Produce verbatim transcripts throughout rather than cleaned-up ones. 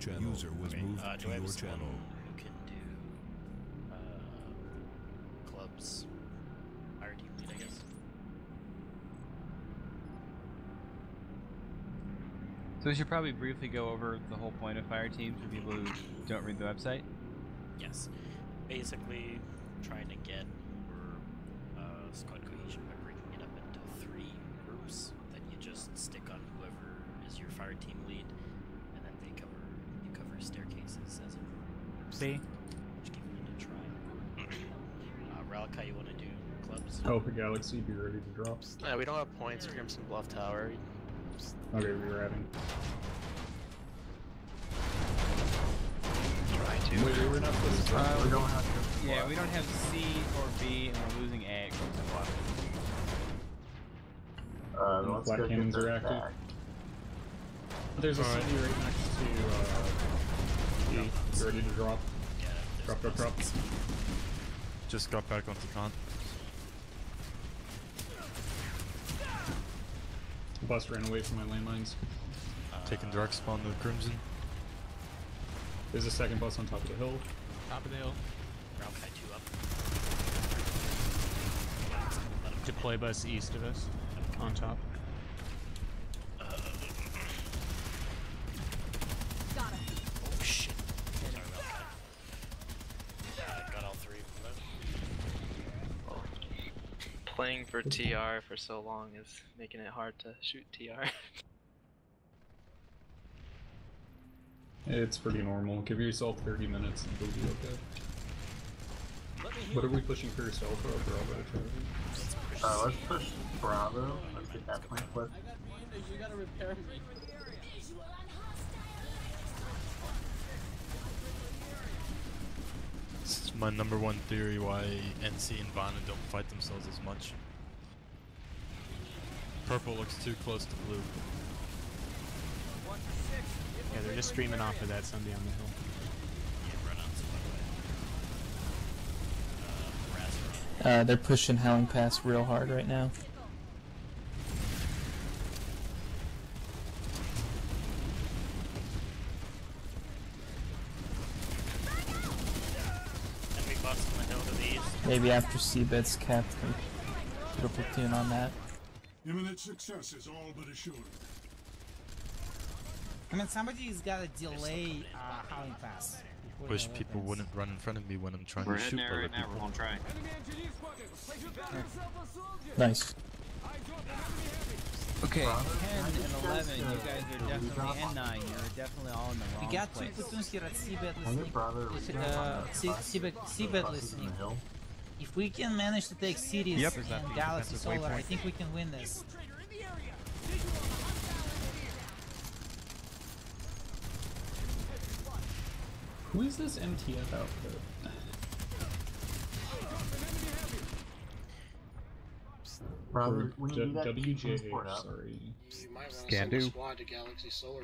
channel. User was okay, moved uh, to do I have your someone channel. who can do uh, clubs? Fire team lead, I guess. So we should probably briefly go over the whole point of fire teams for people who don't read the website. Yes. Basically, trying to get your uh, squad cohesion by breaking it up into three groups that you just stick on whoever is your fire team lead, and then they cover you cover staircases as a group. See? Just giving it a try. uh, Ralkai, you want to do clubs? Alpha Galaxy, be ready to drop. Uh, we don't have points for Crimson Bluff Tower. Okay, rerouting. Try to. Wait, wait, we're not supposed to Uh, we don't have to. Yeah, we don't have C or B, and we're losing A at Crimson Bluff. Uh, And let's flat go cannons get are those active. back. There's a Alright. C D right next to uh, E. You ready to drop? Yeah, there's Drop, drop, drop. Just got back onto con. Bus ran away from my landmines. Uh, Taking direct spawn to Crimson. There's a second bus on top of the hill. Top of the hill. Ralkai two up. Let him Deploy bus east of us. On top. Got it. Oh shit. Sorry, Ralkai. Uh, got all three of them. Playing for T R for so long is making it hard to shoot T R. It's pretty normal. Give yourself thirty minutes and you'll be okay. What are we pushing first, Alpha or Bravo? Uh, let's push Bravo. Let's get that point flipped. You gotta repair me. This is my number one theory why N C and Vana don't fight themselves as much. Purple looks too close to blue. Yeah, they're just streaming off of that Sunday on the hill. Yeah, run outs, by the way. Uh, Razor. Uh, they're pushing Howling Pass real hard right now. Enemy bus on the hill to the east. Maybe after C-Bits capped them. Put a platoon on that. Imminent success is all but assured. I mean, somebody's gotta delay uh, Howling Pass. Wish people wouldn't run in front of me when I'm trying We're to shoot heading there other right now, people. we're gonna try. Nice. Okay, ten and eleven, you guys are definitely, and nine, you're definitely all in the wrong We got two place. platoons here at C-Bet Can listening. get Bravo to Listen, repair uh, on the C- bus. C-Bet The C-Bet buses in listening. the hill. If we can manage to take cities Yep. and Is that the Galaxy defensive Solar, I waypoint? think we can win this. Who is this M T F outfit? Bravo, Or when you J- do that, W J H, transport up. sorry. You might want Can do. squad to Galaxy Solar.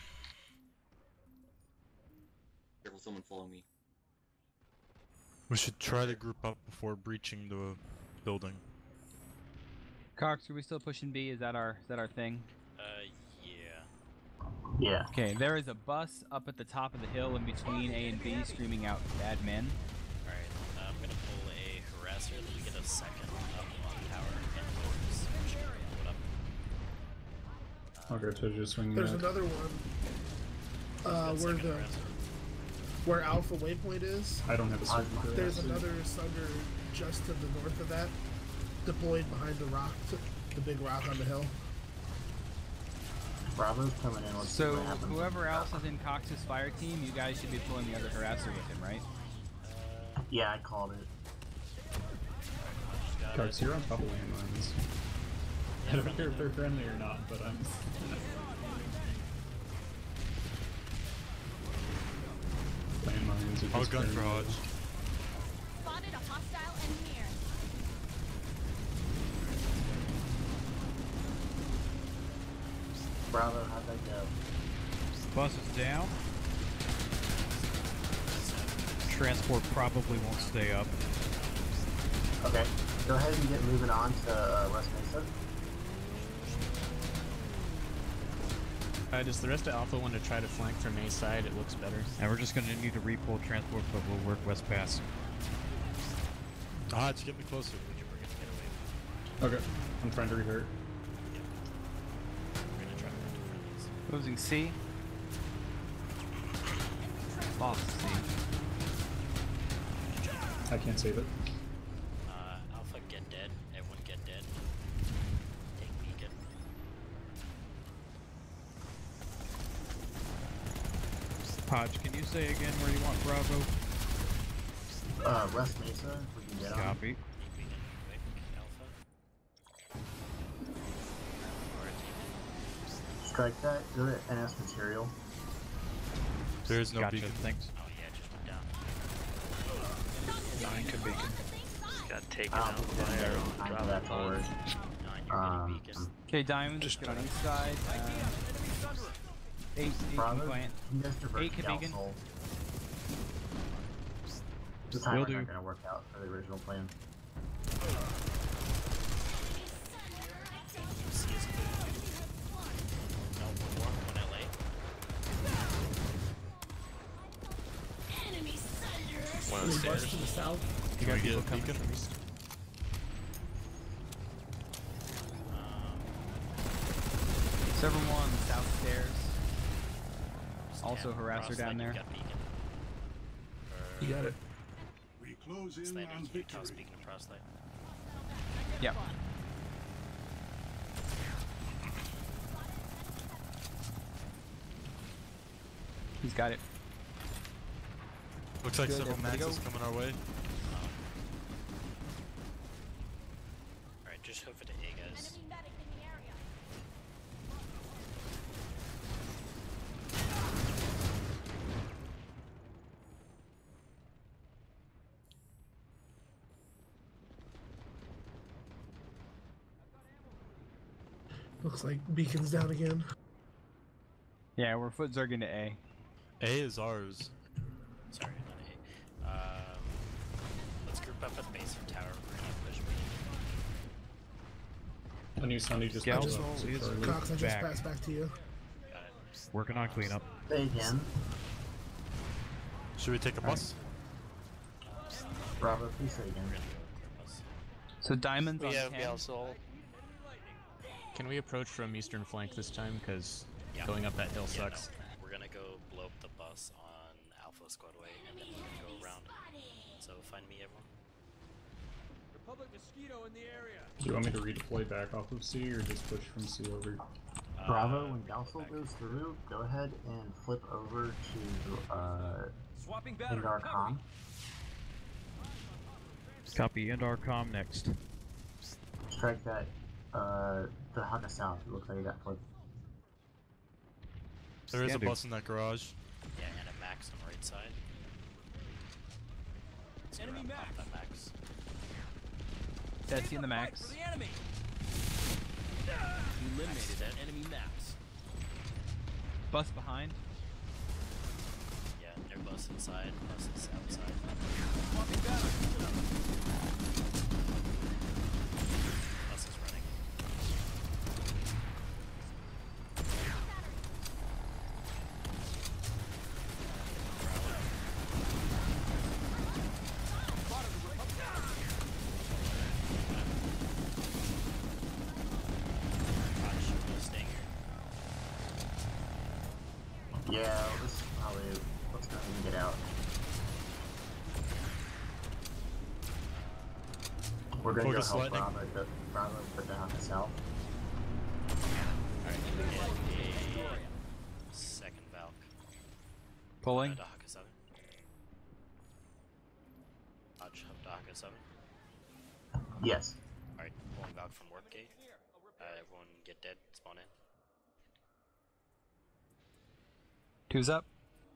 Careful, someone follow me. We should try to group up before breaching the building. Cox, are we still pushing B? Is that our is that our thing? Uh, yeah. Yeah. Okay, there is a bus up at the top of the hill in between A and B screaming out bad men. Alright, I'm gonna pull a harasser, then we get a second up on tower and doors. Push it, pull it up. Okay, so just swinging There's that. another one. Uh, Got where second the harasser. where Alpha Waypoint is. I don't have a swing for There's that. another Sunder just to the north of that, deployed behind the rock, the big rock on the hill. Bravo's coming in. Let's see So what happens. whoever else is in Cox's fire team, you guys should be pulling the other harasser with him, right? Yeah, I called it. Got Cox, it. you're on top of landmines. I don't care if they're friendly or not, but I'm... landmines are I'll just gun very for Hodge. Spotted a hostile engineer. Bravo, how'd that go? Bus is down. Transport probably won't stay up. Okay, go ahead and get moving on to uh, West Mesa. Uh, does the rest of Alpha want to try to flank from A side? It looks better. And we're just going to need to repull transport, but we'll work west pass. Ah, just get me closer. Okay, I'm trying to revert. We're gonna try to run to friendlies. Closing C. Lost C. I can't save it. Uh, Alpha, get dead. Everyone get dead. Take beacon. Podge, can you say again where you want Bravo? Uh, West Mesa, if we can get on. Copy. Take beacon quick, Alpha. Strike that, go to N S material. There is no Gotcha, beacon. thanks. Oh yeah, it just went down. Nine could beacon. Got taken I'll out put by that our there. own I'm drop that forward. Nine, you're Um, getting beacon. Okay, Diamond Just just on trying. east side. Uh, eight, eight Bravo, compliant. you guys divert Eight to can beacon. Galsol. The Will timer's do. not gonna work out for the original plan. C is good. No, one more, one L A. One Any bus upstairs. to the south. You got we people get coming beacon? from east. Um, Several more on the south stairs. Also Stan, harasser cross down leg, you there. got beacon. You got it. We close in Slander, on can you toss victory. beacon across leg? Yep. He's got it. Looks like Good, several everybody maxes go. coming our way. Alright, just hoof it to A, guys. Enemy medic in the area. Looks like beacon's down again. Yeah, we're foot zerging to A. A is ours. Sorry, not A. Um, let's group up at the base of tower. We're gonna push B. A new Sunny just I Galsol just, popped up. is Charlie. Cox, I just back. passed back to you. Got it. Working on cleanup. Say again. Should we take a bus? Bravo, please say again. We're gonna go bus. So Diamond's We on have ten. Galsol. Can we approach from eastern flank this time? Because Yeah. going up that hill Yeah, sucks. no. We're gonna go blow up the bus on Alpha Squad Way, and then we're gonna go around. So find me, everyone. Do you want me to redeploy back off of C or just push from C over? Bravo, Uh, when Galsol goes through, go ahead and flip over to uh, Indar Com. Copy, and our comm next. Strike that, uh, the Haka South. It looks like you got flipped. There is a Scan, dude. bus in that garage. Yeah, and a max on the right side. Let's go around, pop that max. Dead C in the max. Eliminated that enemy max. Bus behind. Yeah, their bus inside, bus is outside. Bus is running. Gosh, we're staying here. Yeah, this is probably. Let's go ahead and get out. We're gonna Focus go help lightning. Bravo, the, Bravo put the Haka South. Alright, can we get a second Valk? Pulling. Uh, Dahaka seven. Hodge, up Dahaka seven. Yes. Alright, pulling Valk from warp gate. Uh, everyone get dead, spawn in. Two's up.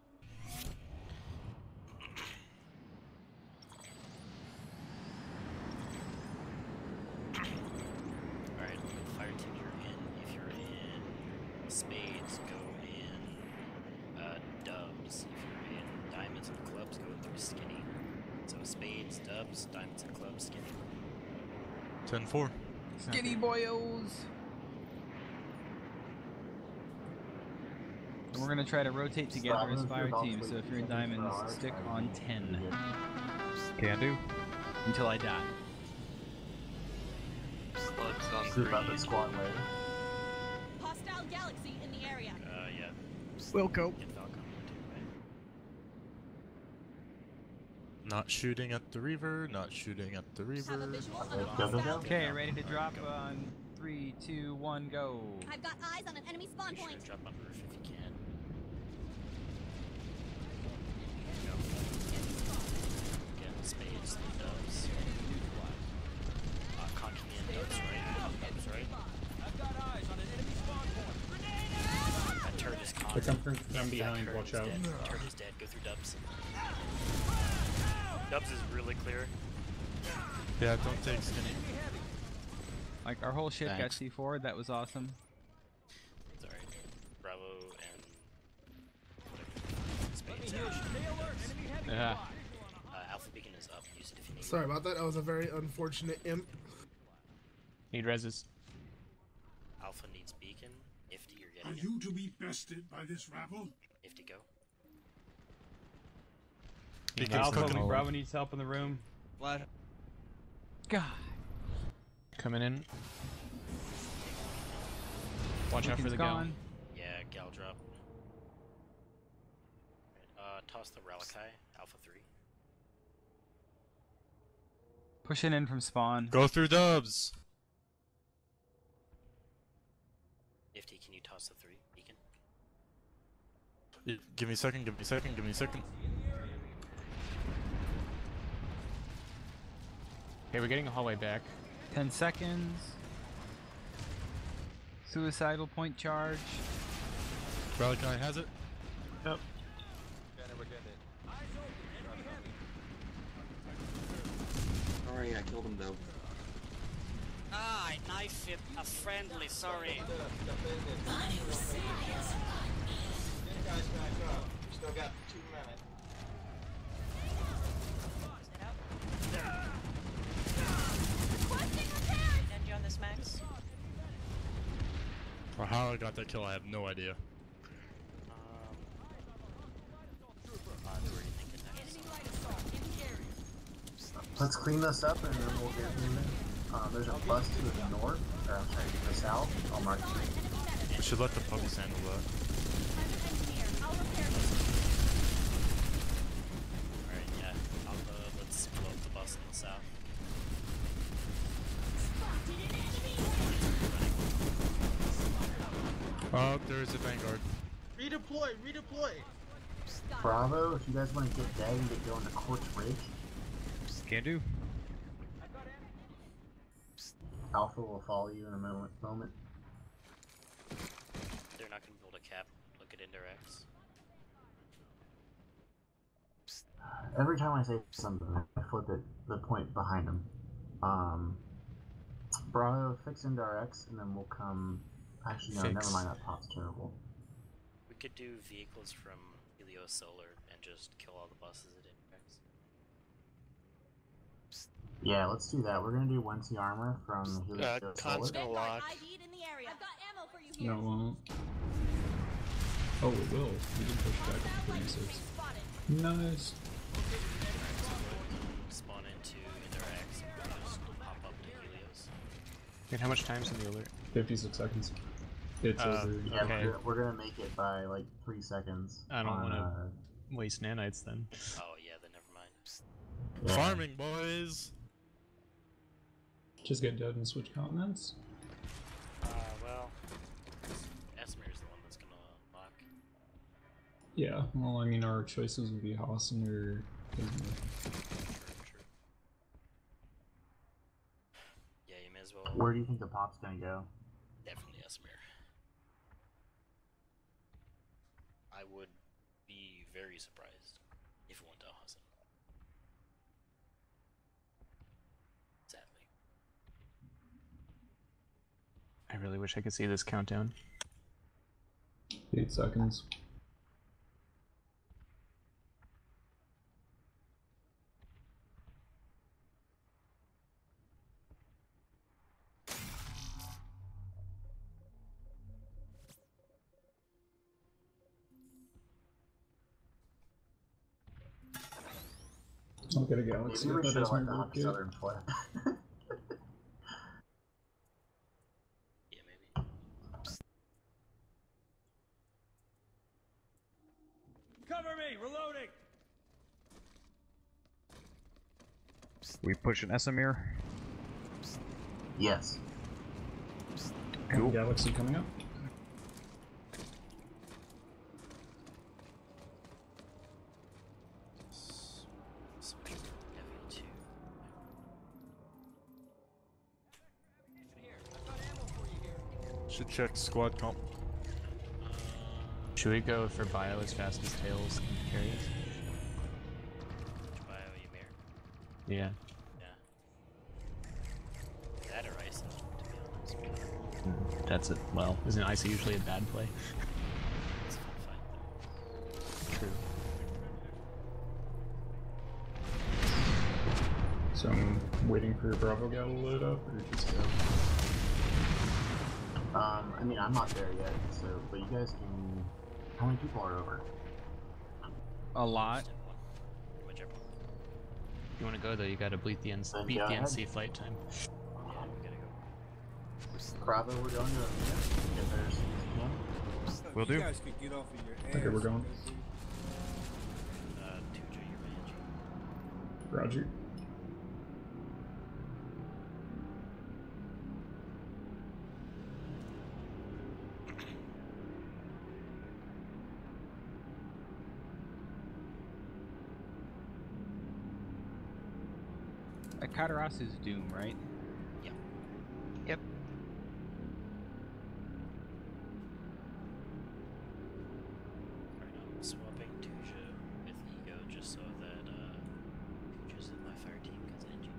Alright, fire team, you're in. If you're in spades, go in uh, dubs. If you're in diamonds and clubs, go through skinny. So spades, dubs, diamonds and clubs, skinny. ten four. Skinny boyos. And we're gonna try to rotate together as Bravo, fire if you're teams. So if you're in about to diamonds, wait stick for on ours, ten Can do. until I die. Slopes on Group up three. at squad later. Hostile galaxy in the area. Uh, yeah. We'll go. Get Falcon too, right? Not shooting at the Reaver, not shooting at the Reaver. Have a visual on a Go, go, go. hostile. Okay, ready to drop on three, two, one, go. I've got eyes on an enemy spawn Be sure point. to drop on roof if you can. Again, spades, the doves. Uh, conking in doves right. Doves right. That turret is They're conked. coming from That behind, turret watch is out. Dead. Turret is dead. Go through dubs. Dubs is really clear. Yeah, don't take skinny. Like our whole ship got Thanks. C four. That was awesome. It's alright. Bravo and whatever. Spades are shooting dubs. Yeah. Uh, Alpha Beacon is up. Use it if you need. Sorry about that. That was a very unfortunate imp. Need reses. Alpha needs beacon. Ifty, you're Are getting it. you to be bested by this rabble? Ifty, go. Beacon's Alpha, cooking. Bravo needs help in the room. God. Coming in. Watch out for Beacon's the gal. gone. Yeah, gal drop. Right, uh, toss the Relikai. Alpha three. Pushing in from spawn. Go through dubs. Ifty, can you toss the three? Beacon. Y- Give me a second, give me a second, give me a second. Okay, we're getting a hallway back. Ten seconds. Suicidal point charge. Relikai has it. Yep. Sorry, I killed him though. Ah, I knife it. A friendly, sorry. Still got two minutes. Send you on this, Max. Or how I got that kill, I have no idea. Um, uh, where are you thinking next? Let's clean this up and then we'll get moving. Uh, there's a bus to the north, or I'm sorry, to the south. I'll mark three. We should let the puppies handle that. Alright, yeah. Alpha, let's blow up the bus in the south. Oh, there's a Vanguard. Redeploy, redeploy. Bravo, if you guys want to get dead and get going to Quartz Ridge, Can do. Alpha will follow you in a moment. moment. They're not gonna build a cap. Look at indirects. Every time I say something, I flip it the point behind them. Um, Bravo, fix indirects, and then we'll come. Actually, no, Fix. never mind. That pop's terrible. We could do vehicles from Helios Solar and just kill all the buses at indirects. Yeah, let's do that. We're gonna do one T armor from Helios Uh, Solar. Khan's gonna lock. ID'd in the area. I've got ammo for you here. No, it won't. Oh, it will. We can push back up to thirty-six. Nice. Spawn into indirects and just pop up to Helios. Wait, how much time's in the alert? fifty-six seconds. It's Uh, over. Yeah, Okay. we're, we're gonna make it by like three seconds. I don't on, wanna- uh, Waste nanites then. Oh yeah, then never mind. yeah. Farming, boys! Just get dead and switch continents. Uh, well, Esmer's the one that's gonna lock. Yeah, well, I mean, our choices would be Hassan or Ismail. True, true. Yeah, you may as well. Where do you think the pop's gonna go? Definitely Esmer. I would be very surprised if it went to Hassan. Sadly. I really wish I could see this countdown. Eight seconds. I'll get a galaxy. Maybe we That should is have my let work the yet. southern flip. Yeah, maybe. Cover me! Reloading! We push an Esamir. Yes. Cool. Galaxy coming up. Should check squad comp. Should we go for bio as fast as Tails can carry us? Bio Ymir? Yeah. Yeah. That or Ice, to be honest. That's it. Well, isn't Icy usually a bad play? It's a fun fight though. True. So I'm waiting for your Bravo gal to load up, or just go? Um, I mean, I'm not there yet, so, but you guys can... How many people are over? A lot. Whichever. You want to go though? You got to beat the N C, Then beat go the ahead. N C flight time. Yeah, we gotta go. Bravo, we're going to get there as soon as we can. Will do. You guys could get off of your ass. Okay, we're going. Uh, Tuja, your Banshee. Roger. Kataras is Doom, right? Yep. Yep. Right, I'm swapping Tuja with Ego just so that uh, Tuja's in my fire team because Engie.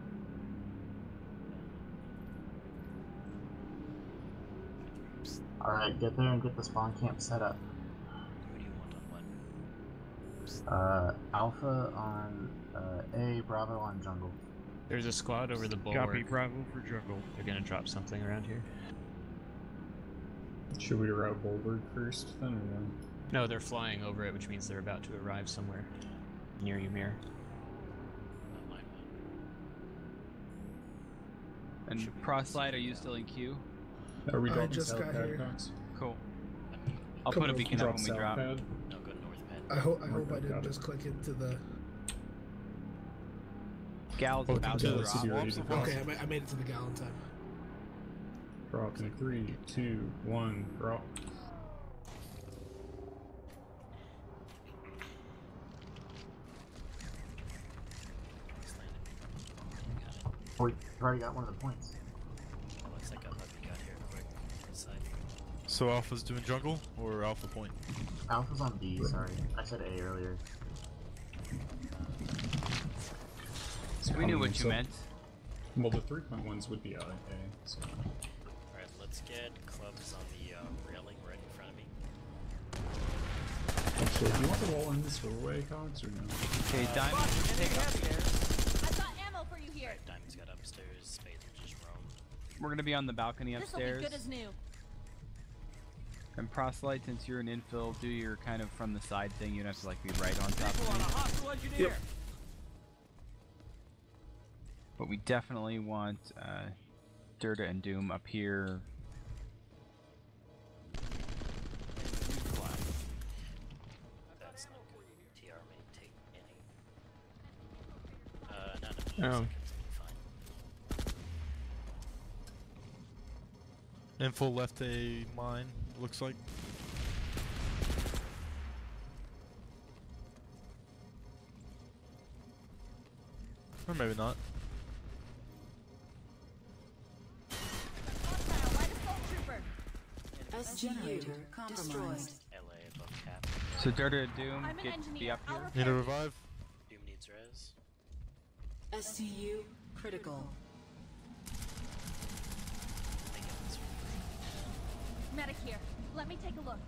Alright, get there and get the spawn camp set up. Who do you want on what? Uh, Alpha on uh, A, Bravo on jungle. There's a squad over the bulwark. Copy Bravo for jungle. They're gonna drop something around here. Should we route Bulwark first, then, or no? No, they're flying over it, which means they're about to arrive somewhere near Ymir. Not mine one. And Proselyte, are you still in queue? Are we I dropping just South got Pad, here. Cox? Cool. I'll Come put a on, beacon up when we South drop. Pad? No, go north pad. I hope I Mark hope I that, didn't got it. just click into the. Gal's Oh, about to to the drop. city ready to go. Okay, I ma- I made it to the gallon time. Drop in three, two, one, drop. He's landed. Got it. Oh, we've already got one of the points. Oh, looks like I let me got here quick. Inside. So Alpha's doing jungle or Alpha point? Alpha's on B, sorry. I said A earlier. So we knew Um, what you so- meant. Well, the three point ones would be out A, so. Alright, let's get clubs on the uh, railing right in front of me. Actually, do you want the wall in this doorway, Cox, or no? Okay, Diamond, take it upstairs. I've got ammo for you here. Alright, Diamond's got upstairs, Spades will just roam. We're gonna be on the balcony This'll upstairs. be good as new. And Proselyte, since you're an infill, do your kind of from the side thing. You don't have to like be right on top of me. Yep. But we definitely want uh, Dirta and Doom up here. That's not good. T R may take any. Uh, no, no, no. Oh. Fine. Info left a mine, looks like. Or maybe not. S generator compromised. L A above cap. So Dirta and Doom, I'm an get engineer. be up I'll here. repair Need a revive? Doom needs res. S C U critical. They get this one. Medic here. Let me take a look.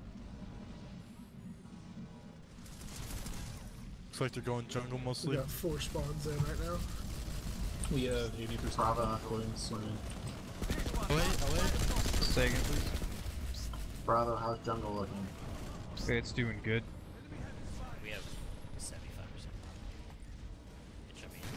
Looks like they're going jungle We mostly. got four spawns in right now. We have eighty percent Bravo. points, so. L A, L A. Say again, please. Bravo, how's jungle looking? It's doing good. We have seventy-five percent. Which I mean,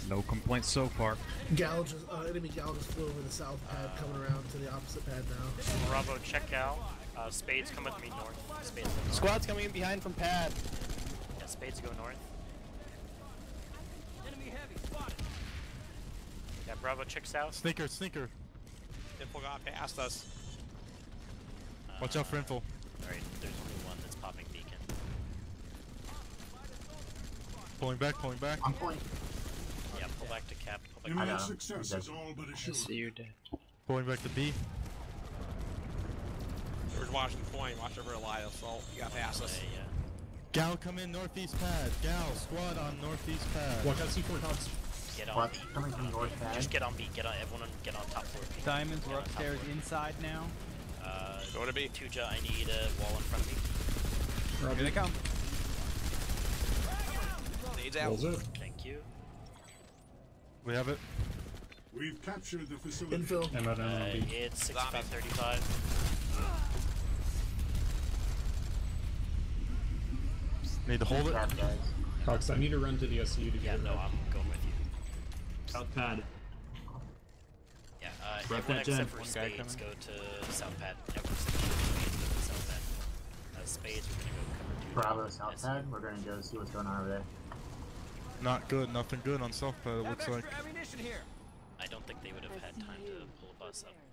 No complaints so far. Gal just, uh, enemy Gal just flew over the south pad, coming around to the opposite pad now. Bravo, check out. Uh, Spades come with me north. Spades go north. Squad's coming in behind from pad. Yeah, Spades go north. Enemy heavy spotted. Yeah, Bravo checks out. Sneaker, sneaker. Info got past us. Uh, Watch out for info. Alright, there's only one that's popping beacon. Pulling back, pulling back. I'm pulling. Yeah, pull back to cap. Pull Your back real to success is all but I assured. see you dead. Pulling back to B. George Washington Point, watch over Elias assault. You got past us. yeah. Gal, come in northeast pad. Gal, squad on northeast pad. Watch out C four house. Get on What? B. Coming from north pad. Just get on B. Get on. Everyone get on top floor B. Diamonds, Get we're on top upstairs floor. inside now. Uh, Go to B. Tuja, I need a wall in front of me. Here they come. Nades out. Rolls up. Thank you. We have it. We've captured the facility. Infill. I'm out Uh, on B. it's sixty-five thirty-five. Need to hold it. Pad, guys. Cox, I need to run to the S C U to Yeah, get it no, back. I'm going with you. South pad. Yeah, uh, Right everyone that gen. except for One guy Spades coming. go to South Pad. Everyone's to the South Pad. Uh, Spades, we're gonna go cover two. Bravo south pad. We're gonna go see what's going on over there. Not good, nothing good on south pad, it looks like. ammunition here. I don't think they would have had time to pull a bus up.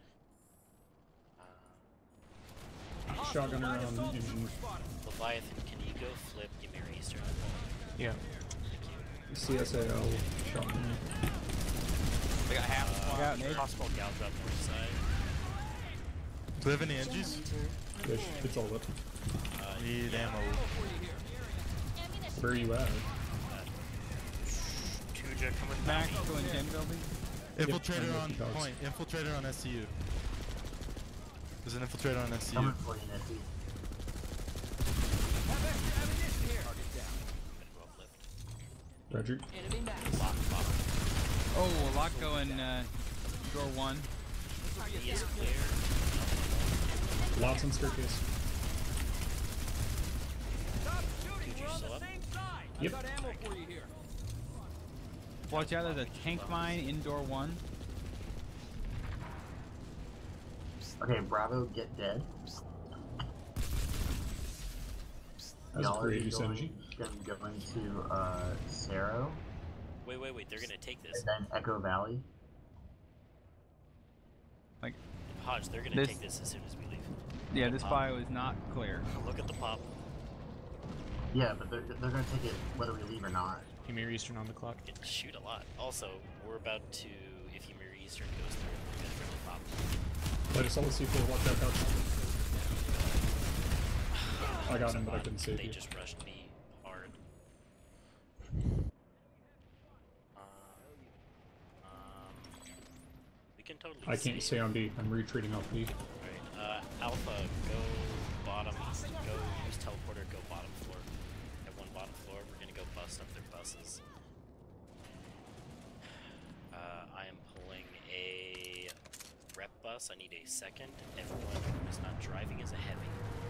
Uh, Shotgunner on engine. Leviathan, can you go flip Ymir Eastern? Yeah. C S A L shotgun. They got half the Uh, Got Nate. possible gals up north side. Do we have any engines? Fish. It's all up. Uh, Need yeah, ammo. Where are you at? Tuja coming Max, down. go in gen building. Infiltrator I'm on with you, Cox. point. Infiltrator on S C U. There's an infiltrator on S C U. Coming for you, Nifty. Have extra ammunition here. Target down. Gonna go uplift. Roger. Enemy max. Lock, lock. Oh, a lot going uh, door one. B is clear. Lots on staircase. Stop shooting. We're Tuja's on still the up. same side. Yep. I got ammo for you here. Watch out, there's a tank mine in door one. Okay, Bravo, get dead. That's Y'all are great use going, energy. Gonna go into uh, Cerro Wait, wait, wait. They're gonna take this. and then Echo Valley. Like, Hodge, they're gonna This- take this as soon as we leave. yeah, Look at this the pop. bio is not clear. Look at the pop. Yeah, but they're, they're gonna take it whether we leave or not. Ymir Eastern on the clock. It can shoot a lot. Also, we're about to, if Ymir Eastern goes through, we're gonna friendly pop. Let us all C four. Watch out, Cox. I got him, but I couldn't save They you. just rushed me hard. Uh, um, we can totally I can't save. stay on B. I'm retreating off B. Right, uh, Alpha, go bottom, go use teleporter, go bottom floor. Have one bottom floor, we're gonna go bust up their buses. Uh, I am pulling a rep bus, I need a second. Everyone who is not driving is a heavy.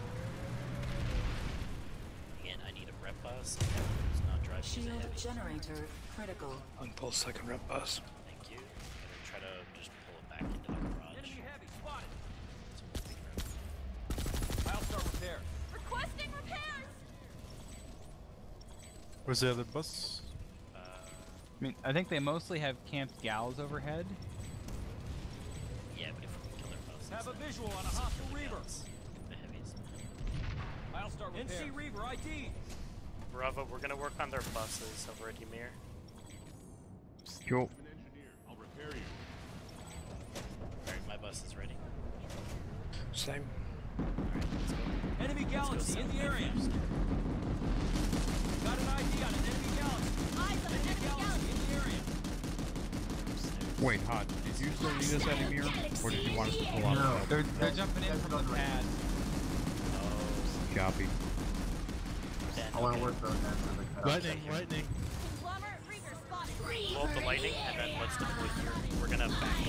Again, I need a rep bus, everyone who's not driving is a Shield heavy. generator critical. Unpull second rep bus. Thank you. I'm gonna try to just pull it back into the garage. Enemy heavy spotted. So we'll take care of it. I'll start repair. Requesting repairs! Where's the other bus? Uh, I mean, I think they mostly have camped gals overhead. yeah, but if we can kill their buses. Have a then visual on a it's hostile really Reaver. else. The heavies. I'll start repair. N C Reaver I D. Bravo, we're gonna work on their buses over at Ymir. Cool. I'll repair you. Alright, my bus is ready. Same. Alright, let's go. Enemy Let's go galaxy in south the there area. first. Got an I D on an enemy galaxy. Eyes on an enemy Galaxy in the area. Wait, Hod, did you still need us at Ymir? Or did you want us to pull out? No. They're, they're jumping in from the pad. Oh, Copy. then, I want to okay. work both ends of the cutoff Lightning, section. lightning. Conglomerate Reaver spotted. Pull up the lightning, and then let's deploy here. We're gonna back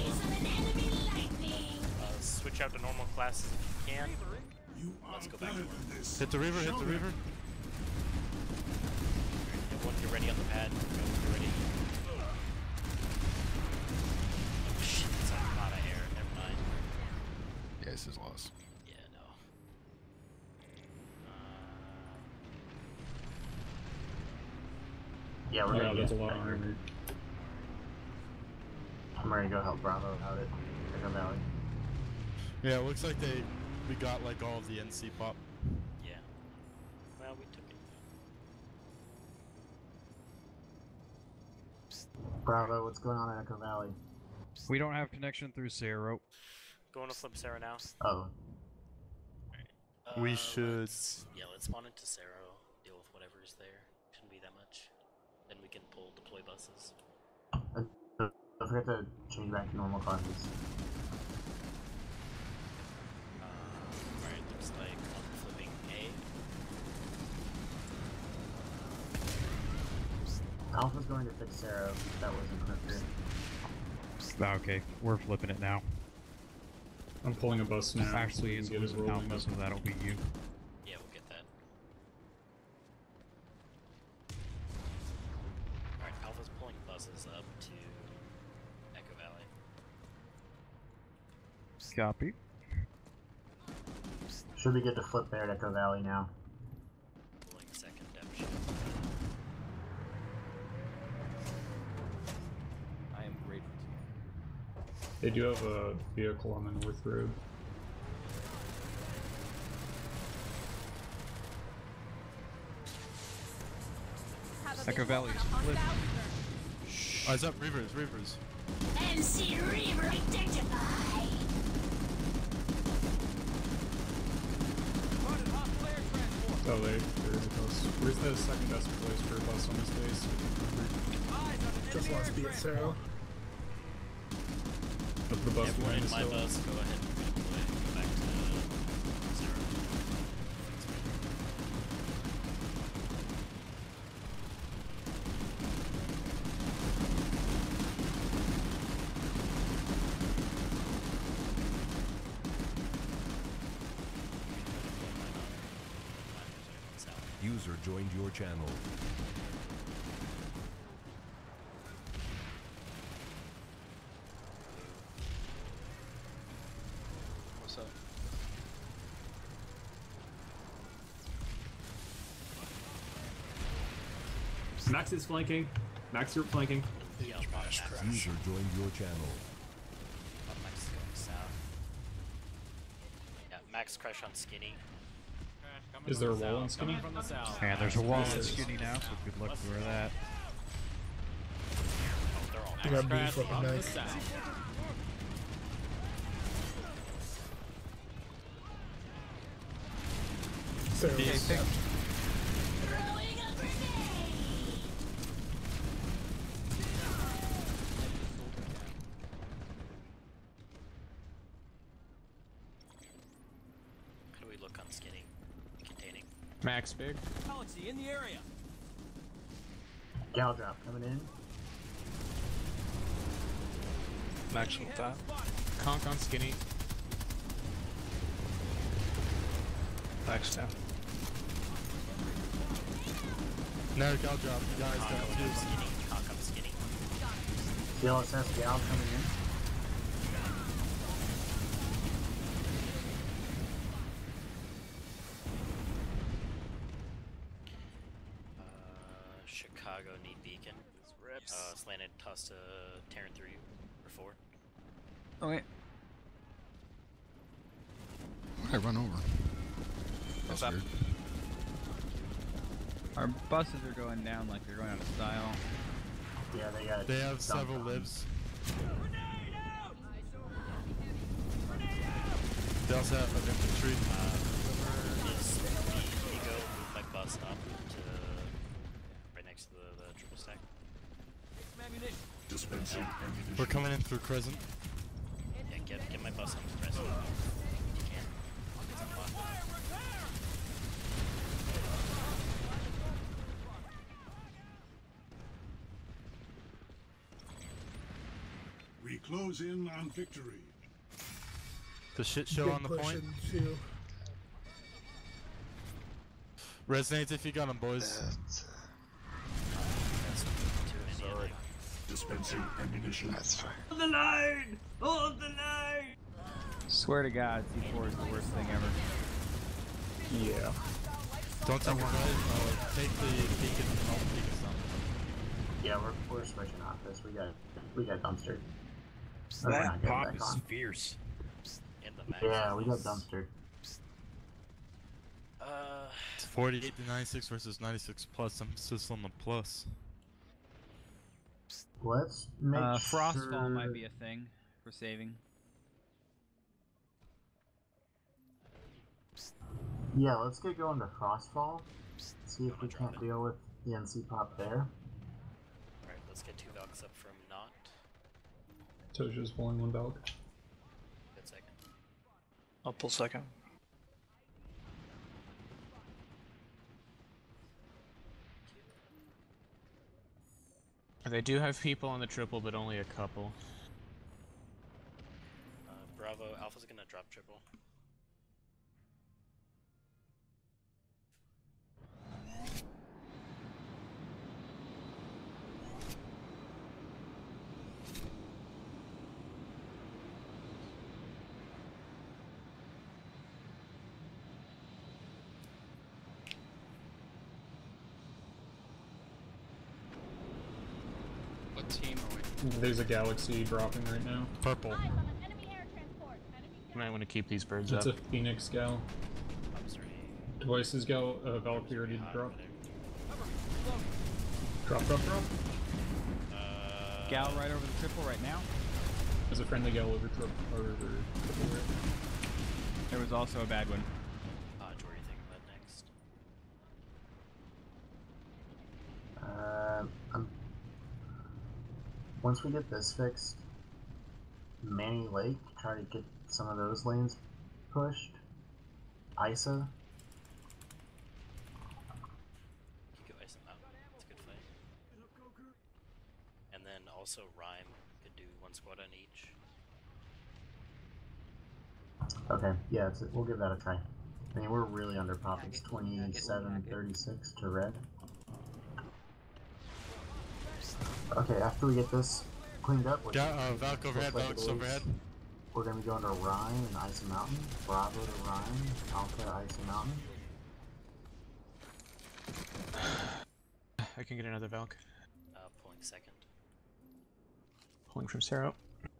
uh, switch out to normal classes if you can. You are Let's go back better to work. than this. Hit the river, hit Show the them. river. Everyone get ready on the pad. Go, get ready. Yeah, we're Oh, gonna yeah, that's a get lot of armor. I'm ready to go help Bravo out. Echo Valley. Yeah, it looks like they we got like all of the N C pop. Yeah. Well, we took it. Bravo, what's going on in Echo Valley? We don't have connection through Sarah. Going to flip Sarah now. Oh. We Uh, should- let's- yeah, let's spawn into Sarah, deal with whatever is there. Shouldn't be that much. Then we can pull deploy buses. Uh, don't forget to change back to normal classes. Uh, Alright, looks like I'm flipping A. Alpha's going to fix Sarah. That wasn't clear. Okay, we're flipping it now. I'm pulling a bus now. Actually, it's so we can get it losing rolling Alpha, up. so that'll be you. Yeah, we'll get that. Alright, Alpha's pulling buses up to Echo Valley. Copy. Should be good to flip there at Echo Valley now. Pulling second depth ship. I am grateful to you. They do have a vehicle on the North Road. Echo Valley is flipped. Eyes up, Reavers, Reavers. M C Reaver identified. Oh, they, there is a bus. Where's the second best place for a bus on this base? Just lost B at Sarah. The, the bus Everyone line in is my still bus, go ahead and redeploy. Go back to Sarah. User joined your channel. What's up? Max is flanking. Max, you're flanking. Yeah, I'll drop Max. User joined your channel. Oh, Max is going south. Yeah, Max crash on Skinny. Is there a wall on Skinny? And there's a wall in Skinny now, so good luck with that. Oh, they're all You Max. got B flipping nice. Sarah Yeah, was pick- left. Throwing a grenade. How do we look on Skinny? Containing. Max big. Galaxy in the area. Gal drop coming in. Max with that. Conk on Skinny. Max down. No, gal drop. You guys Conk got up two. Skinny. Conk up Skinny. C L S S Gal coming in. Uh, Chicago need beacon. Uh, slanted toss to Terran three or four. Okay. I run over. What's That's up? weird. Our buses are going down like they're going out of style. Yeah, they got. They have dump several on. lives. They also have an infantry. Uh, whoever is the Ego, move my bus up to right next to the, the triple stack. Dispensing ammunition. We're coming in through Crescent. Yeah, get get my bus on the Crescent. If you can. It's unlocked. We close in on victory. The shit show Big on the push point. into- Resonates if you got them, boys. Sorry. Dispensing ammunition. That's fine. Hold the line! Hold the line! Swear to God, C four is the worst thing ever. Yeah. Don't tell me guys. Uh, take the beacon and I'll beacon some. Yeah, we're we're switching off this. We got we got dumpster. We're That not getting pop back is on. fierce. In the mag Yeah, we got phase. dumpster. Uh, It's forty-eight to ninety-six versus ninety-six plus. Emphasis on the plus. Let's make Uh, sure. Frostfall might be a thing for saving. Yeah, let's get going to Frostfall. See if we can't deal with the N C pop there. Alright, let's get two Valks up from Not. Toja's pulling one Valk. Good second. I'll pull second. They do have people on the triple, but only a couple. Uh, Bravo, Alpha's gonna drop triple. What team are we? There's a Galaxy dropping right now. Purple. You might want to keep these birds It's up. a Phoenix Gal. Devices Gal, uh, Valkyrie already dropped. Drop, drop, drop. Gal right over the triple right now. There's a friendly Gal over triple, over triple right. There was also a bad one. Uh, what do you think about next? Uh, um, once we get this fixed, Manny Lake, try to get some of those lanes pushed. Isa. You could ice them out. It's a good fight. And then also Rhyme could do one squad on each. Okay, yeah, it's, we'll give that a try. I mean, we're really under pop. It's twenty-seven thirty-six to red. Okay, after we get this cleaned up, we're Got uh, Valk overhead, Valk's overhead. We're gonna be going to Rhine and Icy Mountain. Bravo to Rhine, Alpha Icy Mountain. I can get another Valk. Uh, pulling second. Pulling from Sero.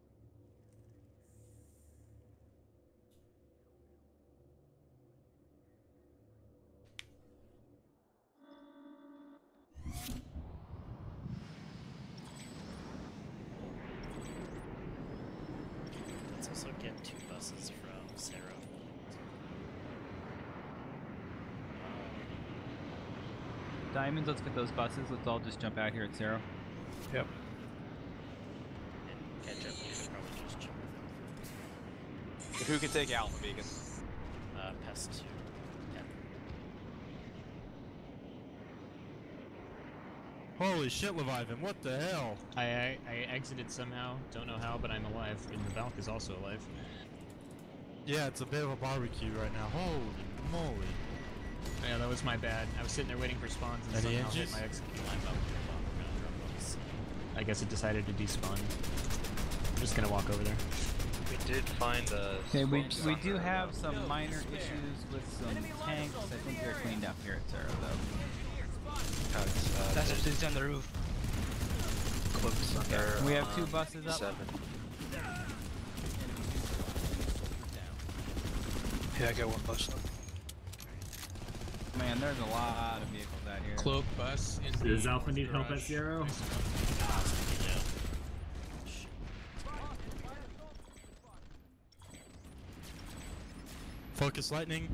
Let's also get two buses from Sero. Diamonds, let's get those buses. Let's all just jump out here at Zero. Yep. And catch up, you should probably just jump. Who can take Alpha Beacon? Uh, Pest two. Yeah. Holy shit, Leviathan, what the hell? I, I I exited somehow. Don't know how, but I'm alive. And the Valk is also alive. Yeah, it's a bit of a barbecue right now. Holy moly. Yeah, that was my bad. I was sitting there waiting for spawns and Any somehow hit inches? my execute. Climb up, we're gonna drop bugs. I guess it decided to despawn. I'm just gonna walk over there. We did find a. Okay, we, smoke we sucker do have about- some minor issues with some tanks. I think they're cleaned up here at Zero, though. Uh, That's there's just on the roof. clips under. We have two um, buses up. Seven. Yeah, I got one bus up. Man, there's a lot of vehicles out here. Cloak bus in the Does Alpha need help at garage. Zero? Focus lightning.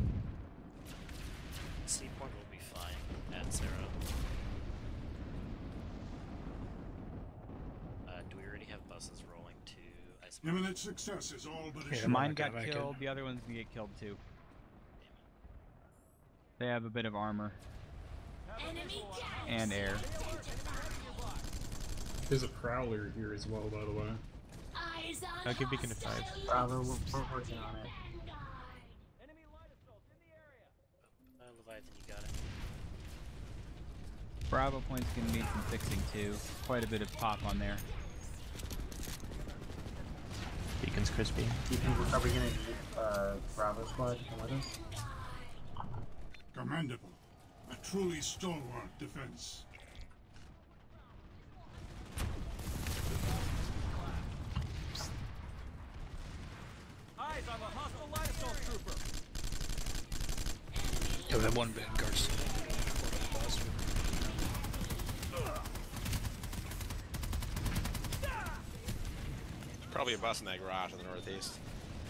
C point will be fine at Zero. Uh, do we already have buses rolling to Ice Mountain? Imminent success is all but Okay, assured. mine got killed, the other one's gonna get killed too. They have a bit of armor. And air. There's a Prowler here as well, by the way. I'll give Beacon a five. Bravo, we're, we're working on it. Uh, Leviathan, you got it. Bravo point's gonna need some fixing too. Quite a bit of pop on there. Beacon's crispy. Do you think are we gonna need uh, Bravo squad to come with us? Commendable. A truly stalwart defense. Yeah, we have one Vanguard still. Probably a bus in that garage in the northeast.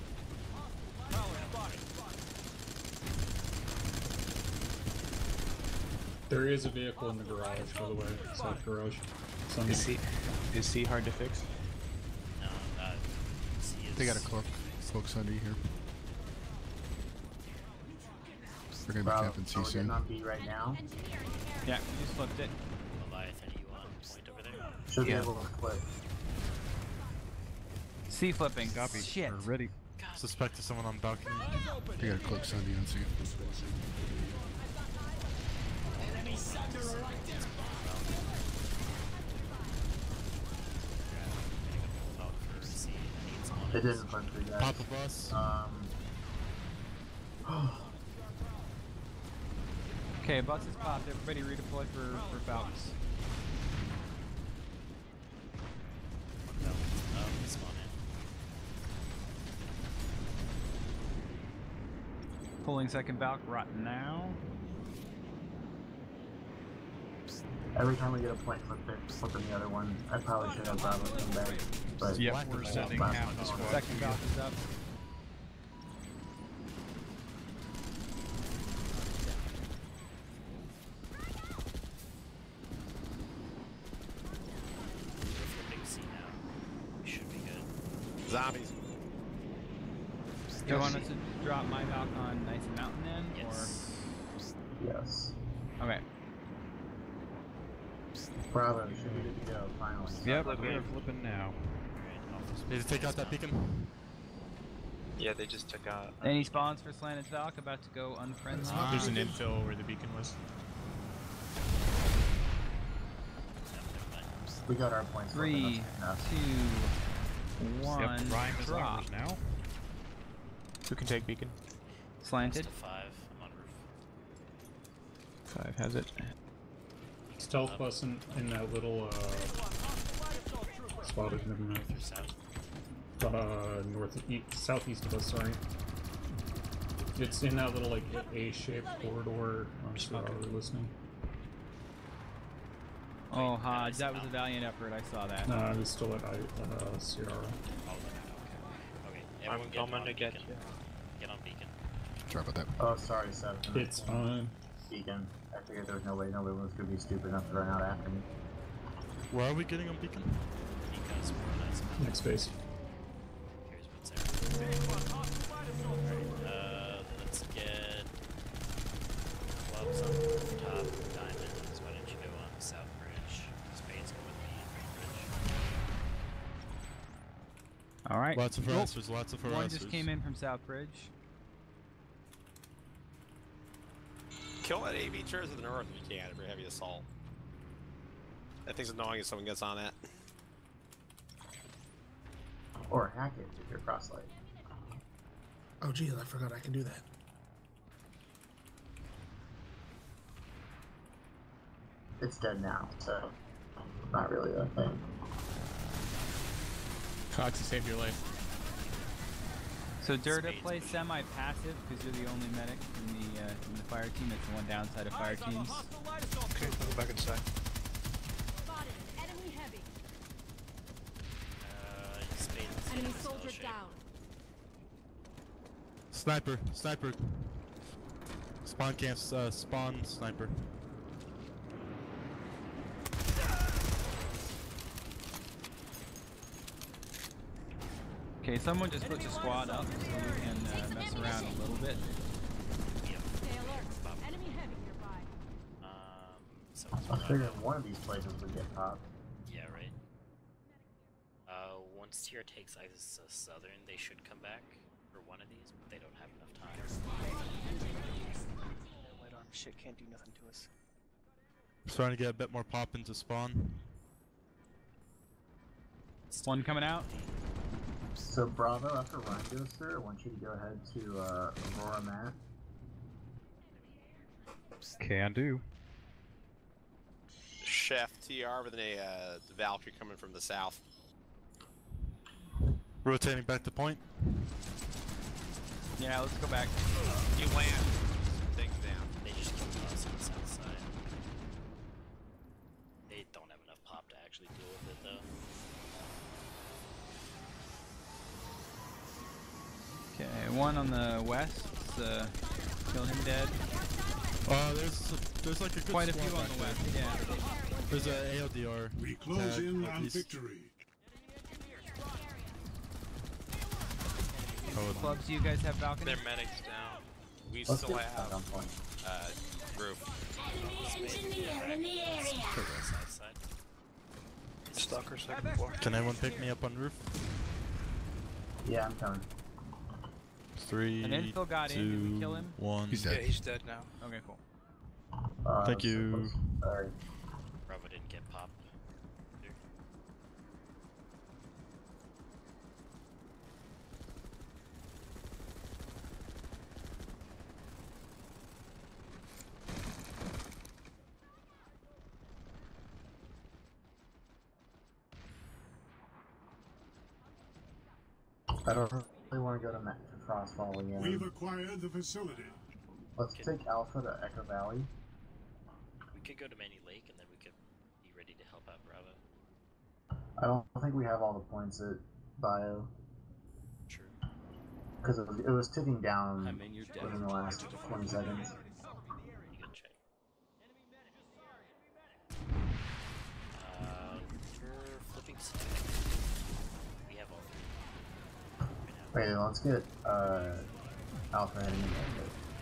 There is a vehicle in the garage, by the way. South garage. Some Is he, is he hard to fix? No, uh, C is They got a cloak. Cloak's under here. We're gonna be Bro, camping C are we soon. getting on B right now? Yeah, we just flipped it. Leviathan, are you on point over there? Should Yeah. be able to click. C flipping. Copy. Shit. We're ready. Suspected someone on balcony. They got a cloak Sunday on C. It didn't click for you guys. Pop a bus. Um. Okay, bus is popped. Everybody redeploy for for Falcons. Um, spawn in. Pulling second Valk right now. Every time we get a point flip it, flipping the other one. I probably should have Bravo come back. But Yep, we're sending half the squad. Second Valk is up. Flipping C now. We should be good. Zombies. Do you want us to drop my Valk on Nice Mountain then? Yes. yes. Or... Okay. Bravo should be good to go finally. Yep, we're flipping now. Need to take out that beacon. Yeah, they just took out. Any spawns for Slanted Valk about to go unfriendly? There's an infill where the beacon was. We got our points. Three, two, one. Yep, Rhyme is drop. ours now. Who can take beacon? Slanted. Still five. I'm on roof. Five has it. Stealth bus in, in that little, uh... spotted, never mind. Uh, north, east, southeast of us, sorry. It's in that little, like, A-shaped corridor. I'm sorry, we're listening. Oh, Hodge, that was a valiant effort. I saw that. No, I was still at I, uh, Sierra. Okay, everyone get I'm on gonna get beacon. you. Get on beacon. Sorry about that. Oh, sorry, Seth. It's fine. Beacon. I figured there was no way nobody was gonna be stupid enough to run out after me. Where are we getting on beacon? Because we're nice. Next phase. Here's what's there. Uh, let's get clubs on the top, diamonds. Why don't you go on the south bridge? Spades go with me. Bridge. All right. Lots of Nope. harassers, lots of harassers. One just came in from South Bridge. Kill that A V chairs to the north if you can for heavy assault. That thing's annoying if someone gets on that. Or hack it with your crosslight. Oh geez, I forgot I can do that. It's dead now, so not really a thing. Cox, to save your life. So Dirta plays semi-passive because you're the only medic in the uh, in the fire team. It's the one downside of fire teams. Okay, I'll go back inside. Enemy heavy. Uh, Spades. Enemy is soldier L-shaped. down. Sniper, sniper. Spawn camp, uh, spawn sniper. Okay, someone just puts a squad up so we can uh, mess around a little bit. Stay alert. Enemy heavy nearby. Um, so I figured one of these places would get popped. yeah, right. Uh, once tier takes ISIS uh, Southern, they should come back for one of these, but they don't have enough time. Light arm shit can't do nothing to us. Starting to get a bit more pop into spawn. One coming out. So Bravo, after Ryan goes through, I want you to go ahead to uh, Aurora Mat. Can do. Chef T R with a uh, Valkyrie coming from the south. Rotating back to point. Yeah, let's go back. You land. Take him down. one on the west. Uh, kill him dead. Uh, there's a, there's like a good Quite a squad few on back the there. west. Yeah. There's a A L D R. We close tag in at on least. victory. Oh, Clubs, do you guys have balcony? Their medics down. We Let's still get have that on point. uh, roof. Engineer in the area. Side side. Stalker second floor. Can anyone pick me up on roof? Yeah, I'm coming. Three, An infill got in. two, Did we kill him? one. He's Yeah, dead. he's dead now. Okay, cool. Uh, Thank so you. close. Sorry. Bravo didn't get popped. Here. I don't really want to go to Ma- Frostfall again. We've acquired the facility. Let's take Alpha to Echo Valley. We could go to Manny Lake and then we could be ready to help out Bravo. I don't think we have all the points at Bio. True. Because it was, it was ticking down I'm in your within the last twenty seconds. You can check. Uh, we're flipping to We have all three. Okay, let's get uh, Alpha heading in there.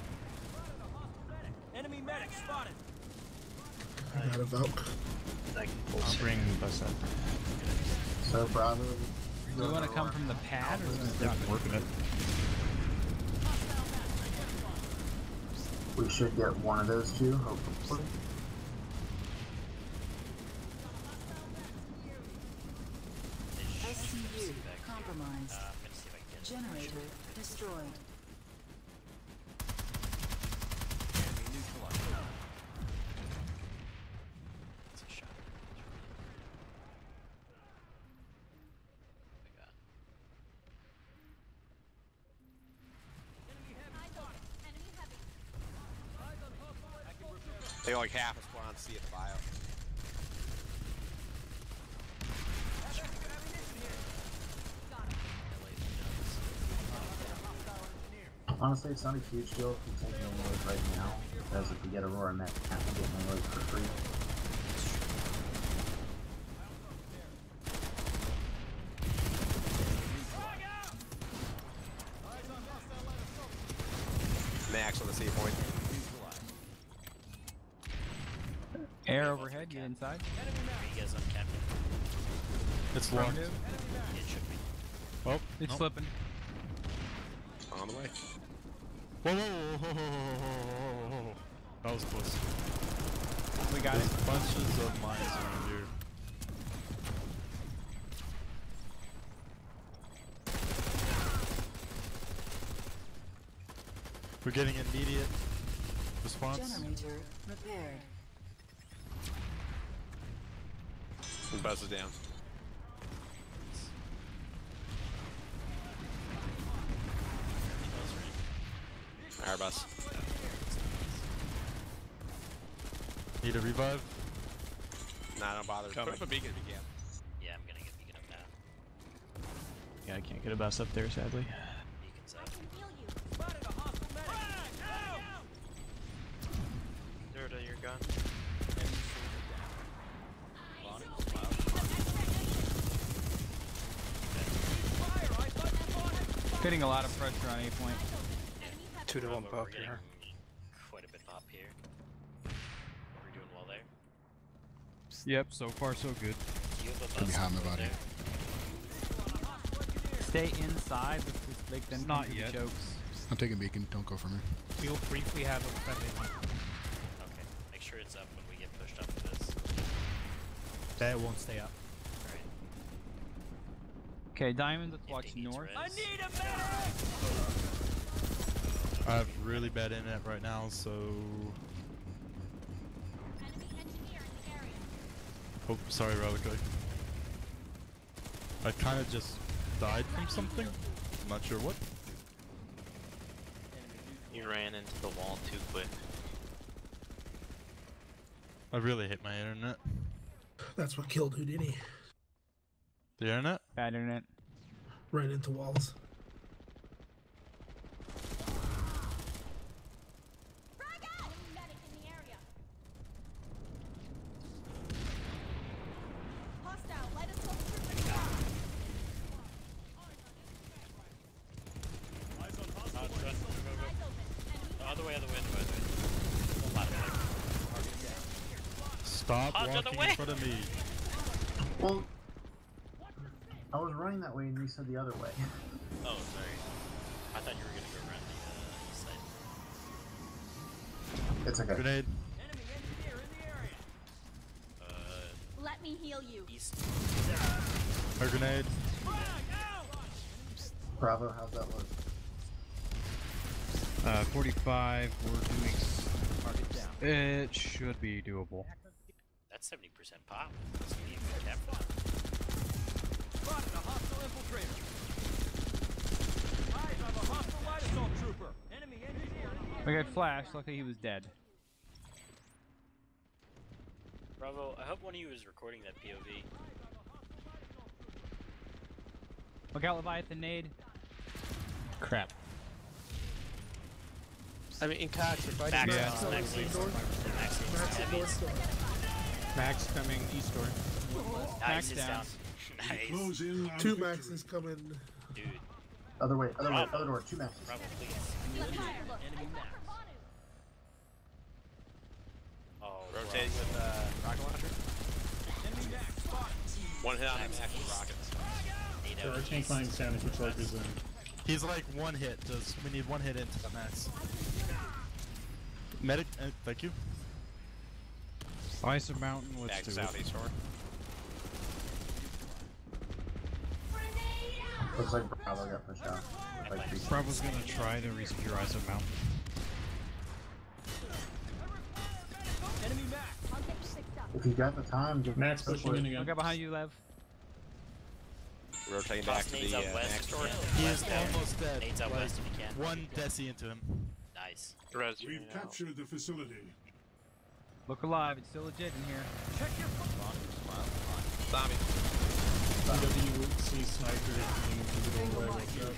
Enemy medic spotted. I got a Valk. I'll bring bus up. So Bravo. Do we want to come from the pad or the Yeah, I'm working it. We should get one of those two, hopefully. S C U compromised. Uh, I'm gonna see if I can get Generator destroyed. It's a shot. I got. They like half a squad on C at the bio. Honestly, it's not a huge deal if we take Mainroad right now, because if we get Aurora Met, we can get Mainroad for free. Max on the C point. air overhead? You inside? Are you guys on captain? It's locked. It should be. Oh, It's nope. flipping. On the way. Whoa, whoa, whoa, whoa, whoa, whoa, whoa, whoa. That was close. We got There's it. bunches of mines around here. We're getting immediate response. Generator repaired. The bus is down. Airbus. Need a revive? Nah, don't bother. Put up a beacon if you can. Yeah, I'm gonna get beacon up now. Yeah, I can't get a bus up there, sadly. Beacon's up. Spotted a hostile medic. Zero to your gun. Getting a lot of pressure on A point. Two to one Bravo, pop we're getting here. quite a bit pop here. We're doing well there. Yep, so far so good. You have a Gonna be bus hot in my over body. there. Stay inside with this big then Not come to yet. the chokes. I'm taking beacon. Don't go for me. We'll briefly have a friendly one. Okay, make sure it's up when we get pushed up to this. That won't stay up. Alright. Okay, Diamond, let's watch Fifty needs north. res. I need a medic. I have really bad internet right now, so. Oh, sorry, Relicoid. I kind of just died from something. I'm not sure what. You ran into the wall too quick. I really hate my internet. That's what killed Houdini. The internet? Bad internet. Ran into walls. other way, other way, other way. A lot of Stop Hodge on the walking way. in front of me. Well, I was running that way and you said the other way. Oh, sorry. I thought you were gonna go around the uh, east side. It's okay. Grenade. Uh, Let me heal you. east. A grenade. Bravo, how's that look? Uh, forty-five, we're doing... Target down. It should be doable. That's seventy percent pop. That's gonna be a good cap for that. Spotted a hostile infiltrator. Eyes on a hostile light assault trooper. Enemy engineer. We got Flash. Luckily he was dead. Bravo, I hope one of you is recording that P O V. Look out, Leviathan nade. Crap. I mean, in Cox, if I Max, didn't- Max, Yeah. Max, Max, Max, Max is heavies. north side. Max coming east door. Nice, Max it's down. down. Nice. Close in on Two victory. maxes coming. Dude, Other way, other way, Bravo. other door, two maxes. Bravo, please. Let me have a look. Enemy max. Oh, Rotating with uh, rocket launcher. Enemy max. Spotted. One hit on him, action rockets. Eight So out our of tank east. flying sound if he charges in. He's like one hit. Does we need one hit into the max? Medic. Uh, thank you. Ice Mountain, let's Back to do it. southeast shore. Looks like Bravo got pushed out. Like three Bravo's gonna try to resecure Ice Mountain. Enemy max. I'll get you picked up. If you got the time, just Max go pushing for it. in again. Look out behind you, Lev. Rotating back to Nades the uh, out west max if you door. can. He West is there. almost dead. Nades out Like, west if you can. one deci into him. Nice. Res We've unit out. captured the facility. Look alive. It's still legit in here. Check your Zombie. P W C sniper coming into the doorway. Watch out. Fuck,